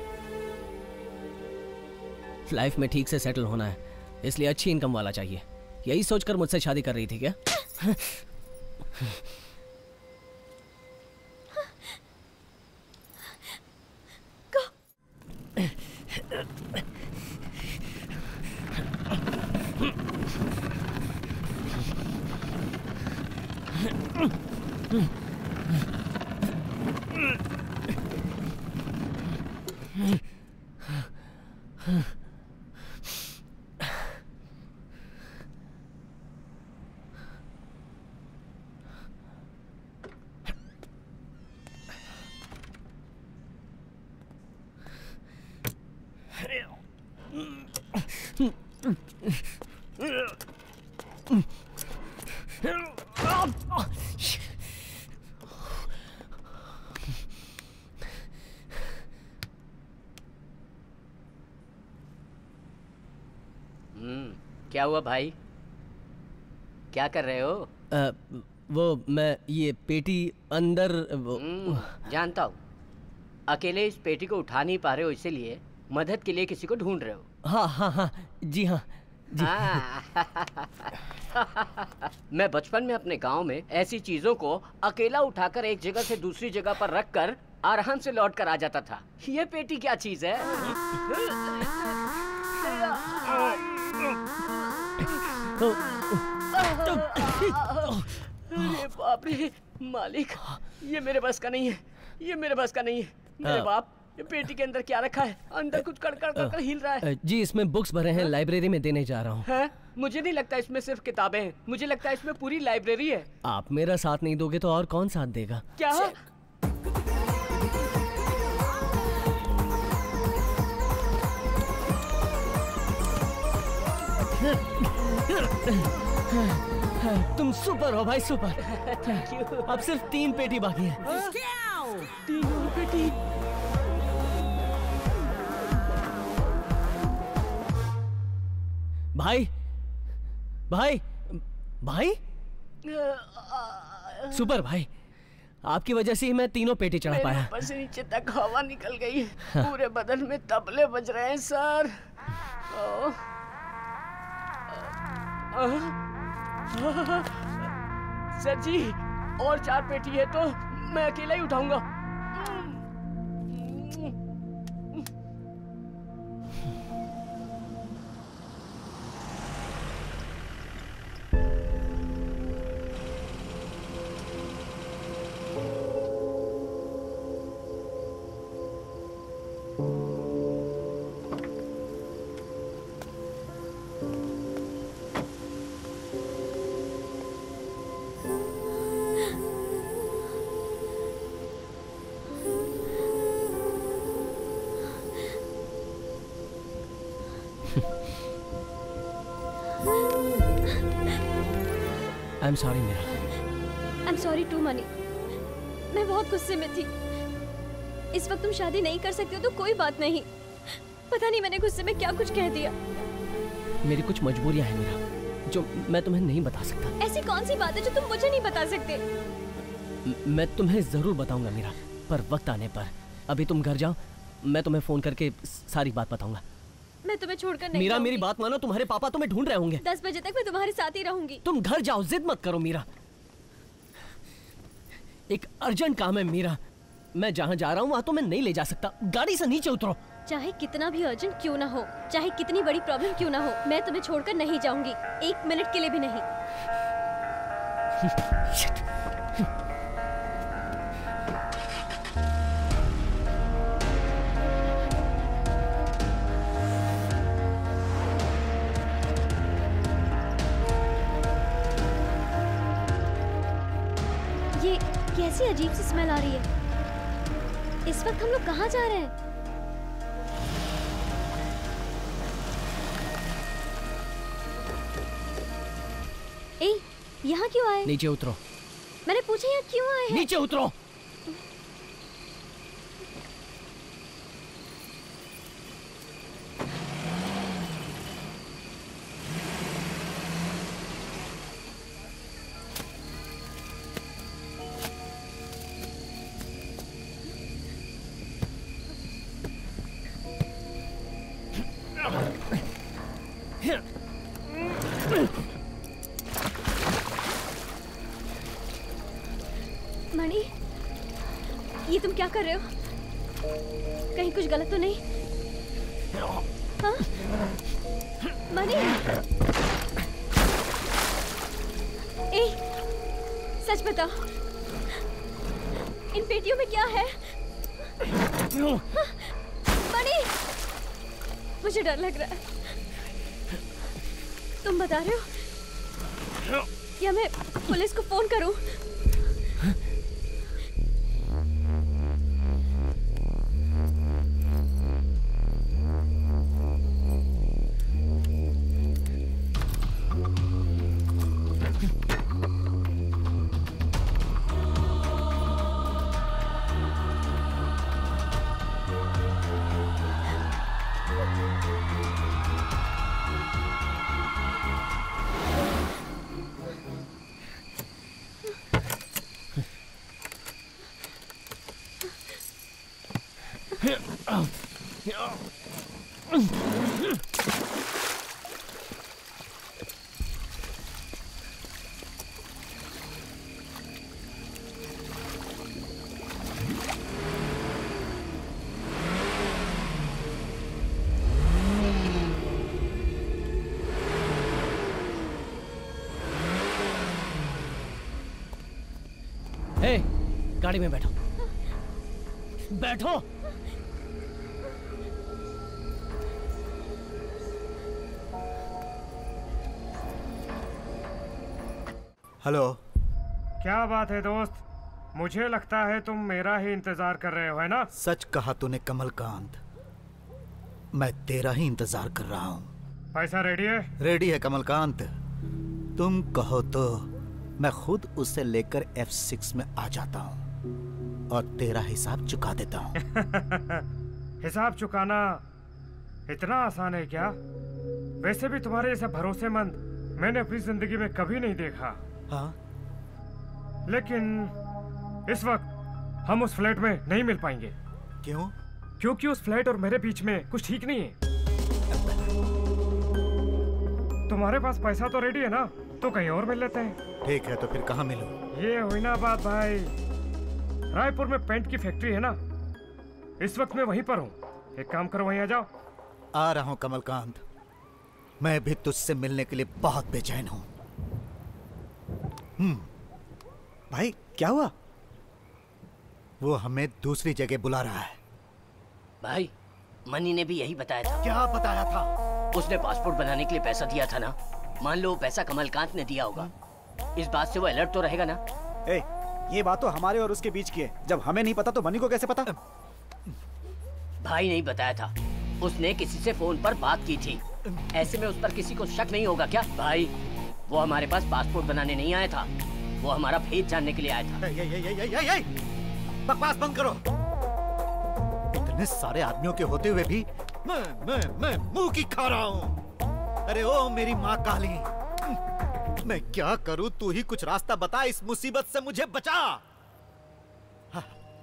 लाइफ में ठीक से सेटल होना है, इसलिए अच्छी इनकम वाला चाहिए। यही सोचकर मुझसे शादी कर रही थी क्या? क्या हुआ भाई? क्या कर रहे हो? आ, वो मैं ये पेटी अंदर वो... जानता हूँ, अकेले इस पेटी को उठा नहीं पा रहे हो, इसीलिए मदद के लिए किसी को ढूंढ रहे हो। हाँ हाँ हाँ जी हाँ जी। मैं बचपन में अपने गांव में ऐसी चीजों को अकेला उठाकर एक जगह से दूसरी जगह पर रखकर आराम से लौट कर आ जाता था। ये पेटी क्या चीज है? अरे बाप रे मालिक, ये मेरे बस का नहीं है, ये मेरे बस का नहीं है। मेरे बाप, ये पेटी के अंदर क्या रखा है? अंदर कुछ कड़कड़ कड़कड़ हिल रहा है। जी इसमें बुक्स भरे हैं, लाइब्रेरी में देने जा रहा हूँ। है? मुझे नहीं लगता इसमें सिर्फ किताबें हैं, मुझे लगता है इसमें पूरी लाइब्रेरी है। आप मेरा साथ नहीं दोगे तो और कौन साथ देगा? क्या? तुम सुपर हो भाई, सुपर। अब सिर्फ तीन पेटी बाकी है। तीन और पेटी। भाई भाई भाई सुपर भाई, आपकी वजह से ही मैं तीनों पेटी चढ़ा पाया। ऊपर से नीचे तक हवा निकल गई, पूरे बदन में तबले बज रहे हैं सर। ओ, आ, आ, सर जी, और चार पेटी है तो मैं अकेला ही उठाऊंगा। I am sorry Meera. I am sorry to Money. मैं बहुत गुस्से में थी। इस वक्त तुम शादी नहीं कर सकते हो तो कोई बात नहीं। पता नहीं मैंने गुस्से में क्या कुछ कह दिया। मेरी कुछ मजबूरियां हैं मीरा, जो मैं तुम्हें नहीं बता सकता। ऐसी कौन सी बात है जो तुम मुझे नहीं बता सकते? म- मैं तुम्हें जरूर बताऊंगा मीरा, पर वक्त आने पर। अभी तुम घर जाओ, मैं तुम्हें फोन करके सारी बात बताऊंगा। मैं तुम्हें छोड़कर नहीं मीरा जाऊंगी। मेरी बात मानो, तुम्हारे पापा तुम्हें ढूंढ रहे होंगे। दस बजे तक मैं तुम्हारे साथ ही रहूंगी। तुम घर जाओ, जिद मत करो मीरा। एक अर्जेंट काम है मीरा, मैं जहाँ जा रहा हूँ वहाँ तो मैं नहीं ले जा सकता। गाड़ी से नीचे उतरो। चाहे कितना भी अर्जेंट क्यों ना हो, चाहे कितनी बड़ी प्रॉब्लम क्यों ना हो, मैं तुम्हें छोड़कर नहीं जाऊंगी, एक मिनट के लिए भी नहीं। ये कैसी अजीब सी स्मेल आ रही है। इस वक्त हम लोग कहाँ जा रहे हैं? ए, यहाँ क्यों आए? नीचे उतरो। मैंने पूछा यहाँ क्यों आए हैं? नीचे उतरो। मणि, ये तुम क्या कर रहे हो? कहीं कुछ गलत तो नहीं? हाँ? मणि, ए, सच बताओ, इन पेटियों में क्या है? हाँ? मणि, मुझे डर लग रहा है। तुम बता रहे हो या मैं पुलिस को फोन करूं? ए, गाड़ी में बैठो बैठो। हेलो। क्या बात है दोस्त? मुझे लगता है तुम मेरा ही इंतजार कर रहे हो, है ना? सच कहा तूने कमलकांत, मैं तेरा ही इंतजार कर रहा हूँ। पैसा रेडी है? रेडी है कमलकांत, तुम कहो तो मैं खुद उसे लेकर एफ सिक्स में आ जाता हूँ और तेरा हिसाब चुका देता हूँ। हिसाब चुकाना इतना आसान है क्या? वैसे भी तुम्हारे जैसा भरोसेमंद मैंने अपनी जिंदगी में कभी नहीं देखा। हाँ? लेकिन इस वक्त हम उस फ्लैट में नहीं मिल पाएंगे। क्यों? क्योंकि उस फ्लैट और मेरे बीच में कुछ ठीक नहीं है। तुम्हारे पास पैसा तो रेडी है ना, तो कहीं और मिल लेते हैं। ठीक है, तो फिर कहाँ मिलूं? ये हुई ना बात भाई। रायपुर में पेंट की फैक्ट्री है ना, इस वक्त मैं वहीं पर हूँ। एक काम करो, वहीं आ जाओ। आ रहा हूँ कमलकांत, मैं भी तुझसे मिलने के लिए बहुत बेचैन हूँ। हम्म। भाई क्या हुआ? वो हमें दूसरी जगह बुला रहा है। भाई मनी ने भी यही बताया था। क्या बताया था? उसने पासपोर्ट बनाने के लिए पैसा दिया था ना। मान लो पैसा कमलकांत ने दिया होगा, इस बात से वो अलर्ट तो रहेगा ना। ए, ये बात तो हमारे और उसके बीच की है। जब हमें नहीं पता तो मनी को कैसे पता? भाई नहीं बताया था, उसने किसी से फोन पर बात की थी। ऐसे में उस पर किसी को शक नहीं होगा क्या? भाई वो हमारे पास पासपोर्ट बनाने नहीं आया था, वो हमारा भेद जानने के लिए आया था। ये, ये, ये, ये, ये, ये। बकवास बंद करो। इतने सारे आदमियों के होते हुए भी मैं मैं मैं मुंह की खा रहा हूँ। अरे ओ मेरी माँ काली, मैं क्या करूँ? तू ही कुछ रास्ता बता, इस मुसीबत से मुझे बचा। हाँ।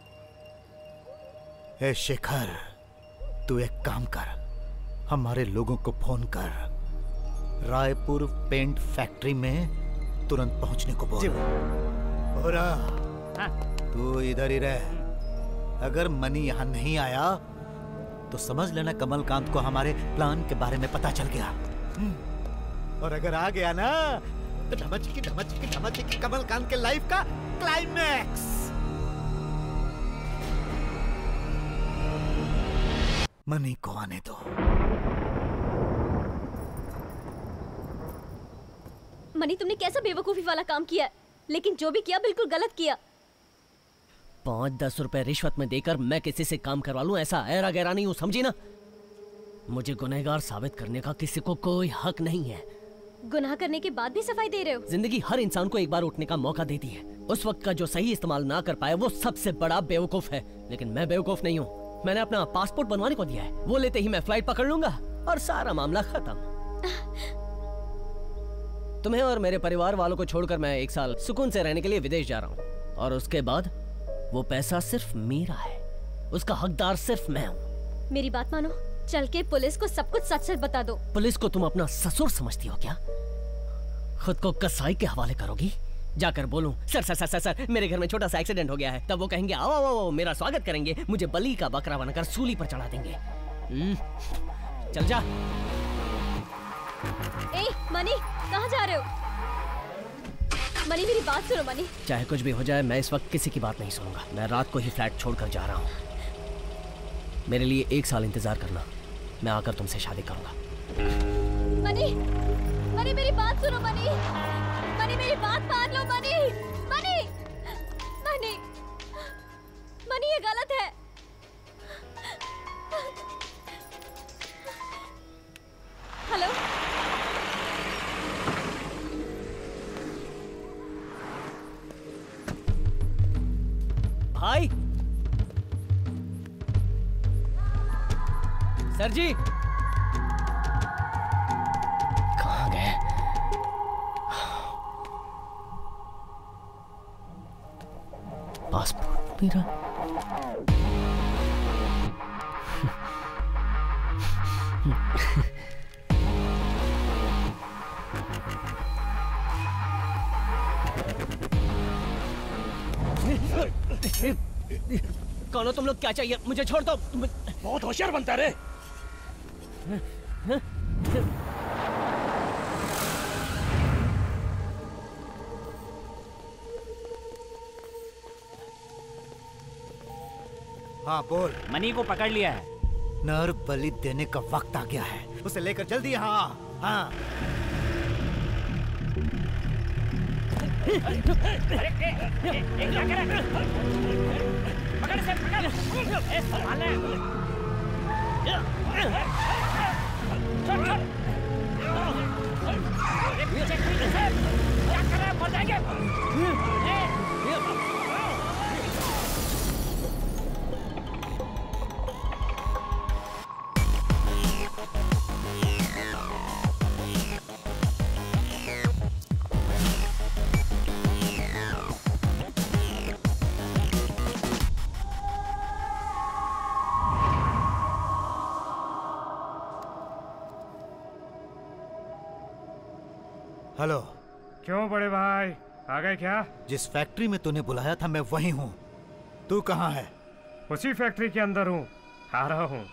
ए शेखर, तू एक काम कर, हमारे लोगों को फोन कर, रायपुर पेंट फैक्ट्री में तुरंत पहुंचने को बोल। हो रहा, तू इधर ही रह। अगर मनी यहाँ नहीं आया तो समझ लेना कमलकांत को हमारे प्लान के बारे में पता चल गया। और अगर आ गया ना तो ढमचकी ढमचकी ढमचकी कमलकांत के लाइफ का क्लाइमैक्स। मनी को आने दो। मनी, तुमने कैसा बेवकूफी वाला काम किया, लेकिन जो भी किया बिल्कुल गलत किया। पाँच दस रुपए रिश्वत में देकर मैं किसी से काम करवा लूं, ऐसा ऐरा गैरा नहीं हूं, समझी ना? मुझे गुनहगार साबित करने का किसी को कोई हक नहीं है। गुनाह करने के बाद भी सफाई दे रहे हो? जिंदगी हर इंसान को एक बार उठने का मौका देती है। उस वक्त का जो सही इस्तेमाल ना कर पाए वो सबसे बड़ा बेवकूफ है। लेकिन मैं बेवकूफ नहीं हूँ। मैंने अपना पासपोर्ट बनवाने को दिया है, वो लेते ही मैं फ्लाइट पकड़ लूंगा और सारा मामला खत्म। तुम्हें और मेरे परिवार वालों को छोड़कर मैं एक साल सुकून से रहने के लिए विदेश जा रहा हूँ, और उसके बाद वो पैसा सिर्फ मेरा है, उसका हकदार सिर्फ मैं हूँ। मेरी बात मानो, चल के पुलिस को सब कुछ सच सच बता दो। पुलिस को तुम अपना ससुर समझती हो क्या? खुद को कसाई के हवाले करोगी? जाकर बोलूं sir sir sir sir sir मेरे घर में छोटा सा एक्सीडेंट हो गया है, तब वो कहेंगे आओ आओ आओ, मेरा स्वागत करेंगे, मुझे बलि का बकरा बनकर सूली पर चढ़ा देंगे। चल जा। ए मनी, कहाँ जा रहे हो? मनी, मेरी बात सुनो मनी। चाहे कुछ भी हो जाए, मैं इस वक्त किसी की बात नहीं सुनूंगा। मैं रात को ही फ्लैट छोड़कर जा रहा हूँ। मेरे लिए एक साल इंतजार करना, मैं आकर तुमसे शादी करूंगा। मनी, मनी मेरी बात सुनो मनी, मनी मेरी बात मान लो मनी, मनी, मनी, मनी ये गलत है। हेलो, भाई, सर जी कहाँ गए? पासपोर्ट मेरा। कौन हो तुम लोग? क्या चाहिए? मुझे छोड़ दो। बहुत होशियार बनता रे। हाँ बोल। मनी को पकड़ लिया है। नर बलि देने का वक्त आ गया है, उसे लेकर जल्दी हाँ हाँ। अरे क्या कर रहा है? पकड़ से पकड़। ए संभाल ले। छोड़ छोड़। अरे पीछे पीछे से क्या कर रहा है? मर जाएंगे। हेलो। क्यों बड़े भाई, आ गए क्या? जिस फैक्ट्री में तूने बुलाया था मैं वहीं हूँ। तू कहाँ है? उसी फैक्ट्री के अंदर हूँ, आ रहा हूँ।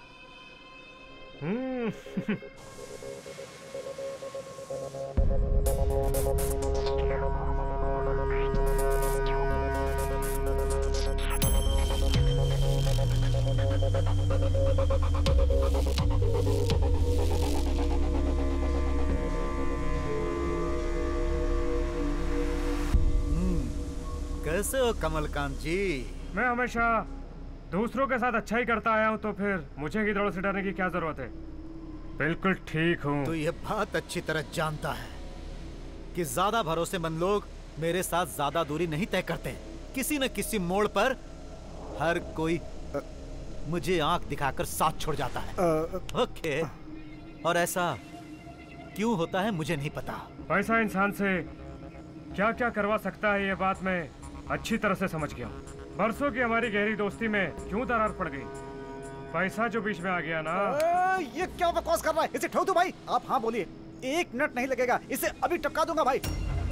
कैसे हो कमलकांत जी? मैं हमेशा दूसरों के साथ अच्छा ही करता आया हूँ, तो फिर मुझे गिद्धड़ों से डरने की क्या जरूरत है? बिल्कुल ठीक हूँ। तो ये बात अच्छी तरह जानता है कि ज्यादा भरोसेमंद लोग मेरे साथ ज्यादा दूरी नहीं तय करते। किसी न किसी मोड़ पर हर कोई आ, मुझे आंख दिखाकर साथ छोड़ जाता है। आ, ओके। और ऐसा क्यों होता है मुझे नहीं पता। पैसा इंसान से क्या क्या करवा सकता है, ये बात मैं अच्छी तरह से समझ गया। बरसों की हमारी गहरी दोस्ती में क्यों दरार पड़ गई? पैसा जो बीच में आ गया ना। आ, ये क्या बकवास कर रहा है? इसे ठोक दो भाई। आप हाँ बोलिए, एक मिनट नहीं लगेगा, इसे अभी टपका दूंगा भाई।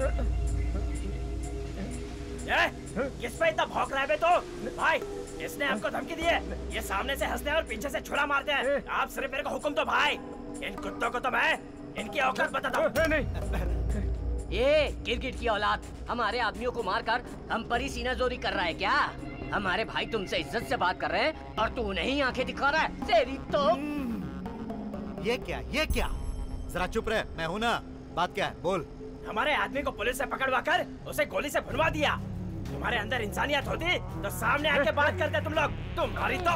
किस पे इतना भौंक रहा है बे तो? भाई इसने आपको धमकी दी है। ये सामने से हंसते हैं और पीछे से छुरा मारते हैं। आप सिर्फ मेरे को हुक्म दो भाई। इन कुत्तों को तो मैं इनकी औकात बताता हूँ। ये गिरगिट की औलाद हमारे आदमियों को मारकर हम पर ही सीनाजोरी कर रहा है क्या? हमारे भाई तुमसे इज्जत से बात कर रहे हैं और तू नहीं आंखें दिखा रहा है। तेरी तो ये क्या ये क्या? जरा चुप रहे, मैं हूं ना। बात क्या है? बोल। हमारे आदमी को पुलिस से पकड़वा कर उसे गोली से भुनवा दिया। तुम्हारे अंदर इंसानियत होती तो सामने आके बात करते तुम लोग। तुम्हारी तो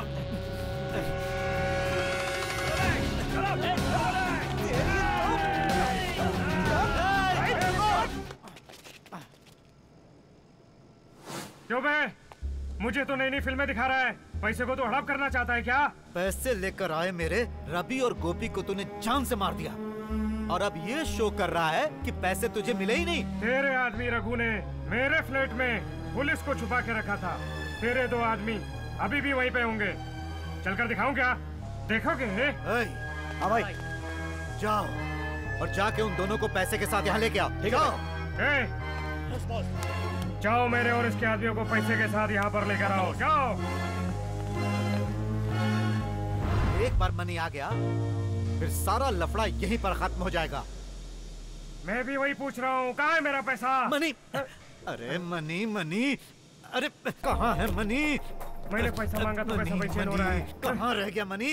क्यों बे? मुझे तो नई नई फिल्में दिखा रहा है, पैसे को तो हड़प करना चाहता है क्या? पैसे लेकर आए मेरे रवि और गोपी को तूने जान से मार दिया और अब ये शो कर रहा है कि पैसे तुझे मिले ही नहीं। तेरे आदमी रघु ने मेरे फ्लैट में पुलिस को छुपा के रखा था। तेरे दो आदमी अभी भी वहीं पे होंगे। चलकर दिखाऊं क्या? देखोगे? हाँ भाई, जाओ और जाके उन दोनों को पैसे के साथ यहाँ लेके आओ। जाओ। जाओ, मेरे और इसके आदमियों को पैसे के साथ यहाँ पर लेकर आओ। जाओ। एक बार मनी आ गया फिर सारा लफड़ा यहीं पर खत्म हो जाएगा। मैं भी वही पूछ रहा हूँ, कहाँ है मेरा पैसा? मनी। अरे मनी मनी, अरे कहाँ है मनी? मैंने पैसा मांगा तो पैसा बेचैन हो रहा है। कहाँ रह गया मनी?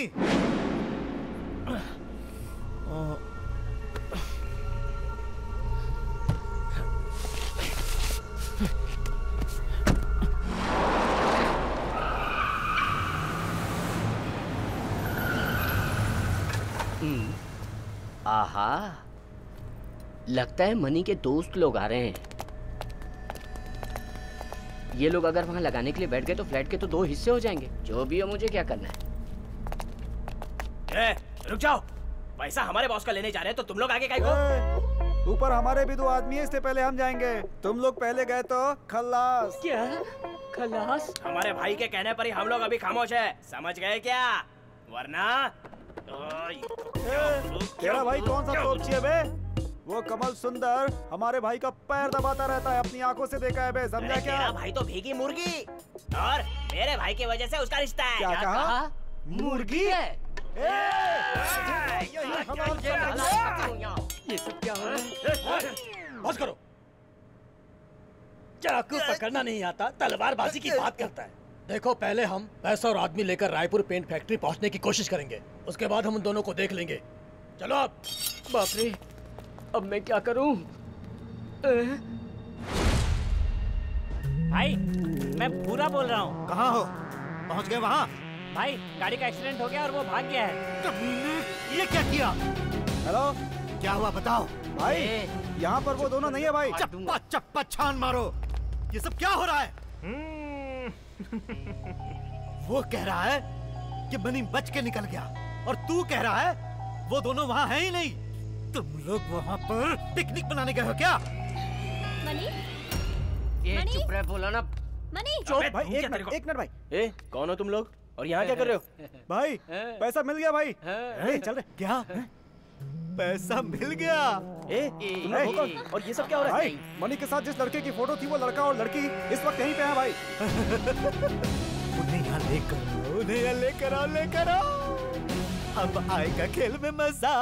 आहा, लगता है मनी के दोस्त लोग आ रहे हैं। ये लोग अगर वहां लगाने के लिए बैठ गए तो फ्लैट के तो दो हिस्से हो जाएंगे। जो भी हो, मुझे क्या करना है? ए, रुक जाओ। पैसा हमारे बॉस का लेने जा रहे हैं तो तुम लोग आगे काहे को? ऊपर हमारे भी दो आदमी है, इससे पहले हम जाएंगे। तुम लोग पहले गए तो खल्लास। क्या खल्लास? हमारे भाई के कहने पर ही हम लोग अभी खामोश है, समझ गए क्या? वरना तेरा भाई कौन सा तोपची है बे? वो कमल सुंदर हमारे भाई का पैर दबाता रहता है, अपनी आंखों से देखा है बे, समझा क्या? तेरा भाई तो भीगी मुर्गी और मेरे भाई की वजह से उसका रिश्ता है। क्या, क्या कहा? कहा? मुर्गी है। ये सब क्या हो रहा है? बस करो। चाकू पकड़ना नहीं आता, तलवारबाजी की बात करता है। देखो, पहले हम पैसा और आदमी लेकर रायपुर पेंट फैक्ट्री पहुंचने की कोशिश करेंगे, उसके बाद हम उन दोनों को देख लेंगे। चलो अब। बाप रे, अब मैं क्या करूं? भाई, मैं पूरा बोल रहा हूँ। कहाँ हो? पहुंच गए वहाँ? भाई, गाड़ी का एक्सीडेंट हो गया और वो भाग गया है। ये क्या किया? हेलो, क्या हुआ बताओ? भाई, यहाँ पर वो दोनों नहीं है भाई। चप्पा चप्पा छान मारो। ये सब क्या हो रहा है? वो कह रहा है कि मनी बच के निकल गया और तू कह रहा है वो दोनों वहाँ हैं ही नहीं। तुम लोग वहाँ पर पिकनिक बनाने गए हो क्या? मनी? ये मनी? चुप रहे, बोला ना। मनी? चुप भाई, एक मिनट, एक मिनट भाई। ए, कौन हो तुम लोग और यहाँ क्या कर रहे हो? भाई, पैसा मिल गया भाई। ए, चल रहे। क्या? पैसा मिल गया? ए, तुम लोग हो कौन? और ये सब क्या हो रहा है? भाई, मनी के साथ जिस लड़के की फोटो थी वो लड़का और लड़की इस वक्त यहीं पे हैं भाई। उन्हें यहाँ लेकर आओ, उन्हें यहाँ लेकर आओ, लेकर आओ। अब आएगा खेल में मजा।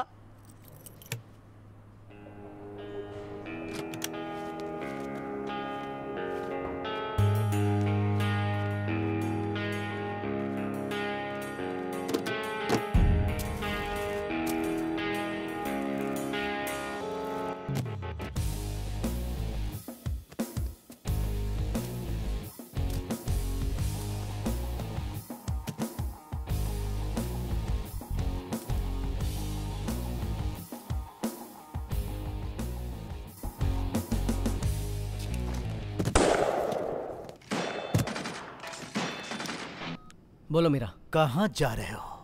बोलो मीरा। कहाँ जा रहे हो?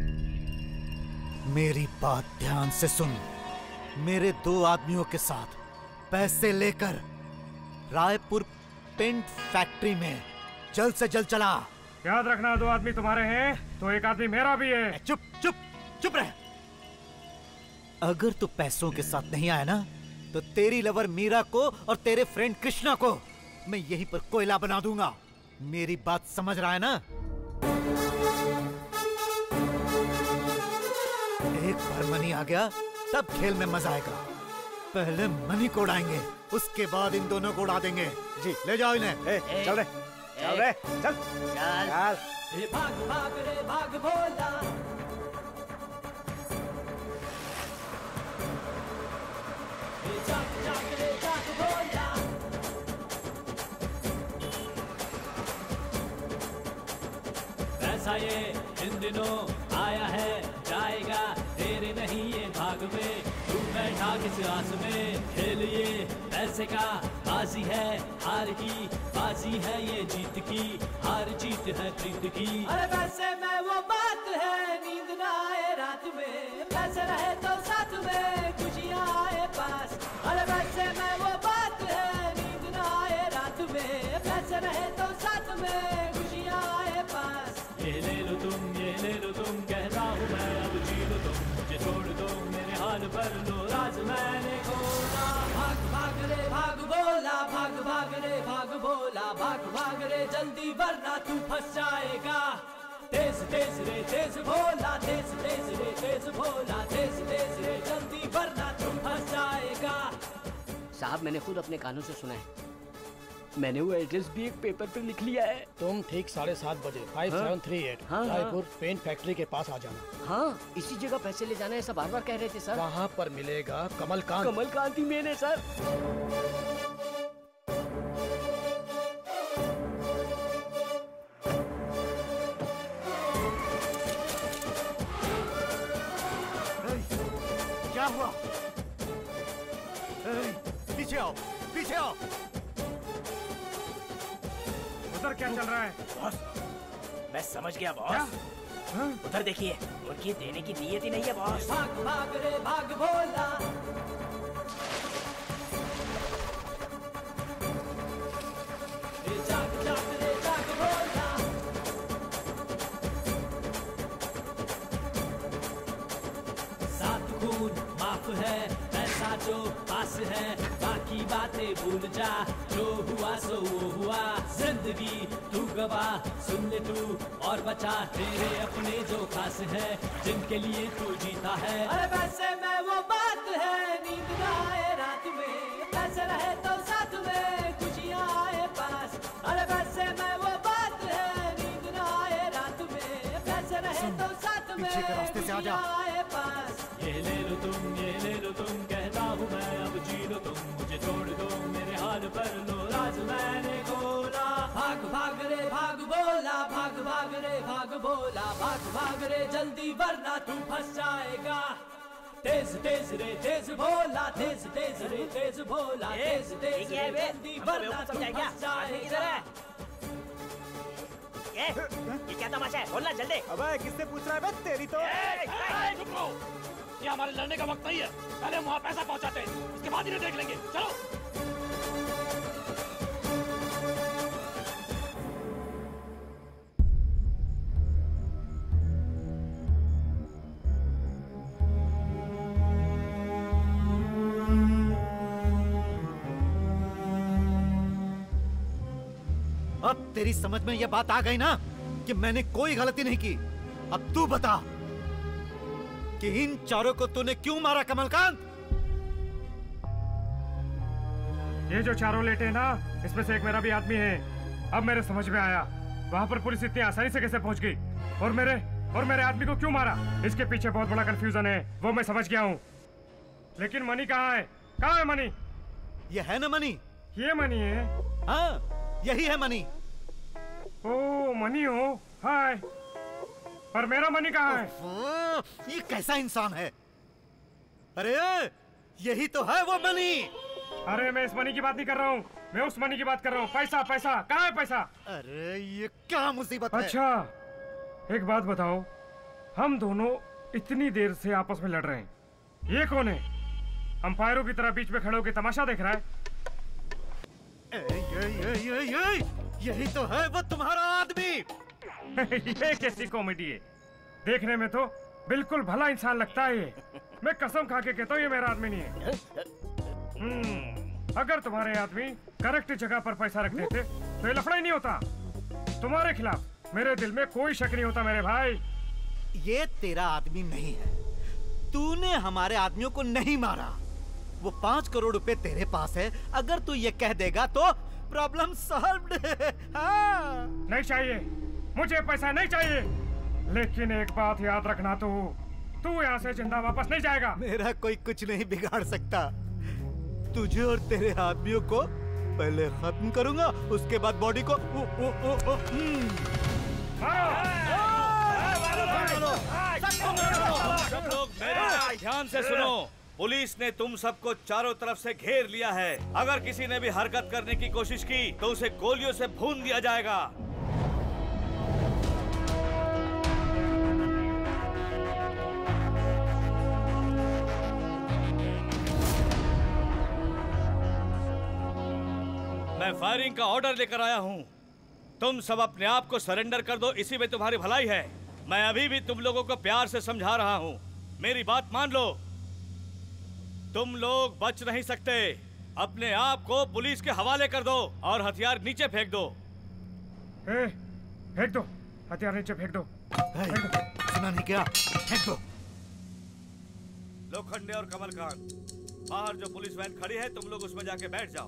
मेरी बात ध्यान से सुन। मेरे दो आदमियों के साथ पैसे लेकर रायपुर पेंट फैक्ट्री में जल्द से जल्द चला। याद रखना, दो आदमी तुम्हारे हैं तो एक आदमी मेरा भी है। चुप चुप चुप रहे। अगर तू पैसों के साथ नहीं आया ना तो तेरी लवर मीरा को और तेरे फ्रेंड कृष्णा को मैं यहीं पर कोयला बना दूंगा। मेरी बात समझ रहा है ना? एक बार मनी आ गया तब खेल में मजा आएगा। पहले मनी को उड़ाएंगे, उसके बाद इन दोनों को उड़ा देंगे। जी, ले जाओ इन्हें। ए, ए, चल रे, चल रे, चल, चल, चल। ए, भाग भाग रे भाग भोला। ए, जाग जाग रे जाग भोला। पैसा ये इन दिनों आया है जाएगा, तेरे नहीं ये भाग में। तू बैठा किस आस में, खेल ये पैसे का बाजी है, हार की बाजी है ये जीत की, हार जीत है प्रीत की। अरे पैसे में वो बात है, नींद ना आए रात में, पैसे रहे तो साथ में खुशियाँ आए पास। अरे पैसे में वो बात है, नींद ना आए रात में, पैसे रहे तो साथ में खुशियाँ आए पास। ये ले लो तुम, ये ले लो तुम, कहता हूँ मैं अब जी लो तुम, मुझे छोड़ दो मेरे हाल पर लो राज मैंने खोला। भाग भाग रे भाग बोला, भाग भाग रे भाग बोला, भाग भाग रे जल्दी वरना तू फंस जाएगा। तेज तेज रे तेज भोला, तेज तेज रे तेज भोला, तेज तेज रे जल्दी वरना तू फंस जाएगा। साहब, मैंने खुद अपने कानों से सुना है। मैंने वो एड्रेस भी एक पेपर पे लिख लिया है। तुम ठीक साढ़े सात बजे five seven three eight Raipur paint factory के पास आ जाना। हाँ, इसी जगह पैसे ले जाना है, ऐसा बार बार कह रहे थे सर। वहाँ पर मिलेगा कमलकांत। कमलकांत ही मैंने सर। क्या हुआ? पीछे आओ, पीछे आओ। उधर क्या चल रहा है? बॉस, मैं समझ गया बॉस। उधर देखिए, उनकी देने की नीयत ही नहीं है बॉस। भाग भाग रे भाग भोला। ए, जाग जाग रे जाग भोला। सात खून माफ है, पैसा जो पास है, बाकी बातें भूल जा, जो हुआ सो वो हुआ, जिंदगी तू गवा, सुन ले तू और बचा, तेरे अपने जो खास है, जिनके लिए तू जीता है। अरे वैसे में वो बात है, नींद ना आए रात में, पैसे रहे तो साथ में, खुशियाँ आए पास। अरे वैसे में वो बात है, नींद ना आए रात में, पैसे रहे तो साथ में, खुशियाँ आए पास। ये ले लो तुम, ये ले लो तुम, कहता हूँ मैं अब जी लो तुम, मुझे छोड़ दो मेरे हाल पर लो राज मैंने खोला। भाग भाग रे भाग बोला, भाग भाग रे भाग बोला, भाग भाग रे जल्दी वरना तू फंस जाएगा। तेज तेज रे तेज भोला, तेज तेज रे तेज भोला, तेज तेज रे जल्दी वरना तू फंस जाएगा। ये ये क्या तमाशा है? बोलना जल्दी। अबे किससे पूछ रहा है बे? तेरी तो चुप रहो, ये हमारे लड़ने का वक्त नहीं है। पहले हम वहाँ पैसा पहुँचाते हैं, उसके बाद इन्हें देख लेंगे। चलो। अब तेरी समझ में यह बात आ गई ना कि मैंने कोई गलती नहीं की। अब तू बता कि इन चारों को तूने क्यों मारा कमलकांत? ये जो चारों लेटे हैं ना, इसमें से एक मेरा भी आदमी है। अब मेरे समझ में आया वहां पर पुलिस इतनी आसानी से कैसे पहुंच गई और मेरे और मेरे आदमी को क्यों मारा। इसके पीछे बहुत बड़ा कंफ्यूजन है, वो मैं समझ गया हूँ। लेकिन मनी कहाँ है? कहाँ है मनी? ये है ना मनी? ये मनी है? हाँ यही है मनी। ओ मनी हो? हाय, पर मेरा मनी कहाँ है? ये कैसा इंसान है? अरे यही तो है वो मनी। अरे मैं इस मनी की बात नहीं कर रहा हूँ, मैं उस मनी की बात कर रहा हूँ। पैसा पैसा कहाँ है पैसा? अरे ये क्या मुसीबत है? अच्छा एक बात बताओ, हम दोनों इतनी देर से आपस में लड़ रहे हैं, ये कौन है? अंपायरों की तरह बीच में खड़े होकर तमाशा देख रहा है। ए, ये, ये, ये, ये, यही तो है वो तुम्हारा आदमी। ये कैसी कॉमेडी है? देखने में तो बिल्कुल भला इंसान लगता है ये। मैं कसम खा के कहता हूँ ये मेरा आदमी नहीं है। हम्म, अगर तुम्हारे आदमी करेक्ट जगह पर पैसा रख देते तो ये लफड़ा ही नहीं होता। तुम्हारे खिलाफ मेरे दिल में कोई शक नहीं होता मेरे भाई। ये तेरा आदमी नहीं है, तूने हमारे आदमियों को नहीं मारा। वो पांच करोड़ रुपए तेरे पास है, अगर तू ये कह देगा तो प्रॉब्लम सॉल्व्ड। हाँ। नहीं चाहिए, मुझे पैसा नहीं चाहिए। लेकिन एक बात याद रखना, तू तू यहाँ से जिंदा वापस नहीं जाएगा। मेरा कोई कुछ नहीं बिगाड़ सकता। तुझे और तेरे आदमियों को पहले खत्म करूंगा, उसके बाद बॉडी को उ, उ, उ, उ, सब लोग मेरी ध्यान से सुनो। पुलिस ने तुम सबको चारों तरफ से घेर लिया है। अगर किसी ने भी हरकत करने की कोशिश की तो उसे गोलियों से भून दिया जाएगा। मैं फायरिंग का ऑर्डर लेकर आया हूं। तुम सब अपने आप को सरेंडर कर दो, इसी में तुम्हारी भलाई है। मैं अभी भी तुम लोगों को प्यार से समझा रहा हूं, मेरी बात मान लो। तुम लोग बच नहीं सकते। अपने आप को पुलिस के हवाले कर दो और हथियार नीचे फेंक दो। ए, फेंक दो हथियार, नीचे फेंक दो। फेंक दो। सुना नहीं क्या? फेंक दो। लोखंडे और कमलकांत, बाहर जो पुलिस वैन खड़ी है तुम लोग उसमें जाके बैठ जाओ।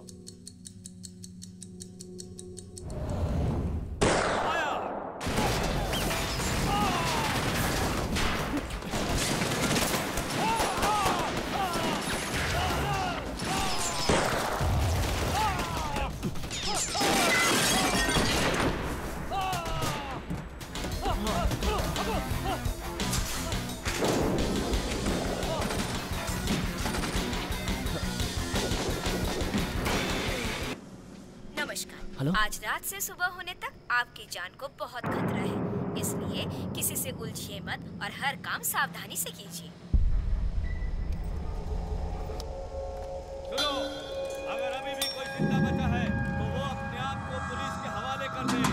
हेलो? आज रात से सुबह होने तक आपकी जान को बहुत खतरा है, इसलिए किसी से उलझिए मत और हर काम सावधानी से कीजिए। सुनो, अगर अभी भी कोई जिंदा बचा है तो वो अपने आप को पुलिस के हवाले कर दे।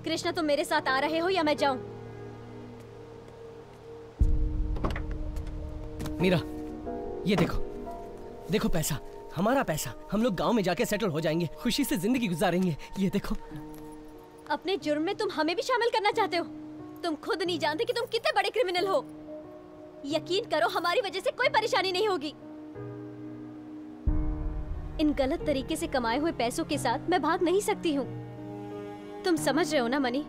कृष्णा तुम मेरे साथ आ रहे हो या मैं जाऊं? मीरा, ये देखो, देखो पैसा, हमारा पैसा। हम लोग गांव में जाके सेटल हो जाएंगे, खुशी से जिंदगी गुजारेंगे। ये देखो। अपने जुर्म में तुम हमें भी शामिल करना चाहते हो? तुम खुद नहीं जानते कि तुम कितने बड़े क्रिमिनल हो। यकीन करो, हमारी वजह से कोई परेशानी नहीं होगी। इन गलत तरीके से कमाए हुए पैसों के साथ मैं भाग नहीं सकती हूँ। तुम समझ रहे हो ना मनी?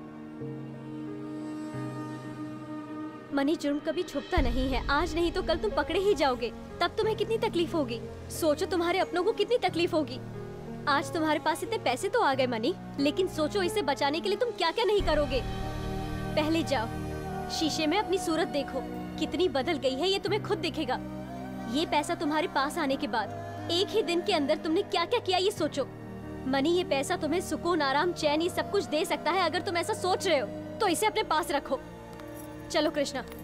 मनी, जुर्म कभी छुपता नहीं है। आज नहीं तो कल तुम पकड़े ही जाओगे। तब तुम्हें कितनी तकलीफ होगी। सोचो तुम्हारे अपनों को कितनी तकलीफ होगी। आज तुम्हारे पास इतने पैसे तो आ गए मनी, लेकिन सोचो इसे बचाने के लिए तुम क्या क्या नहीं करोगे। पहले जाओ, शीशे में अपनी सूरत देखो, कितनी बदल गई है ये तुम्हें खुद दिखेगा। ये पैसा तुम्हारे पास आने के बाद एक ही दिन के अंदर तुमने क्या क्या किया ये सोचो। मनी, ये पैसा तुम्हें सुकून, आराम, चैन, ये सब कुछ दे सकता है। अगर तुम ऐसा सोच रहे हो तो इसे अपने पास रखो। चलो कृष्णा।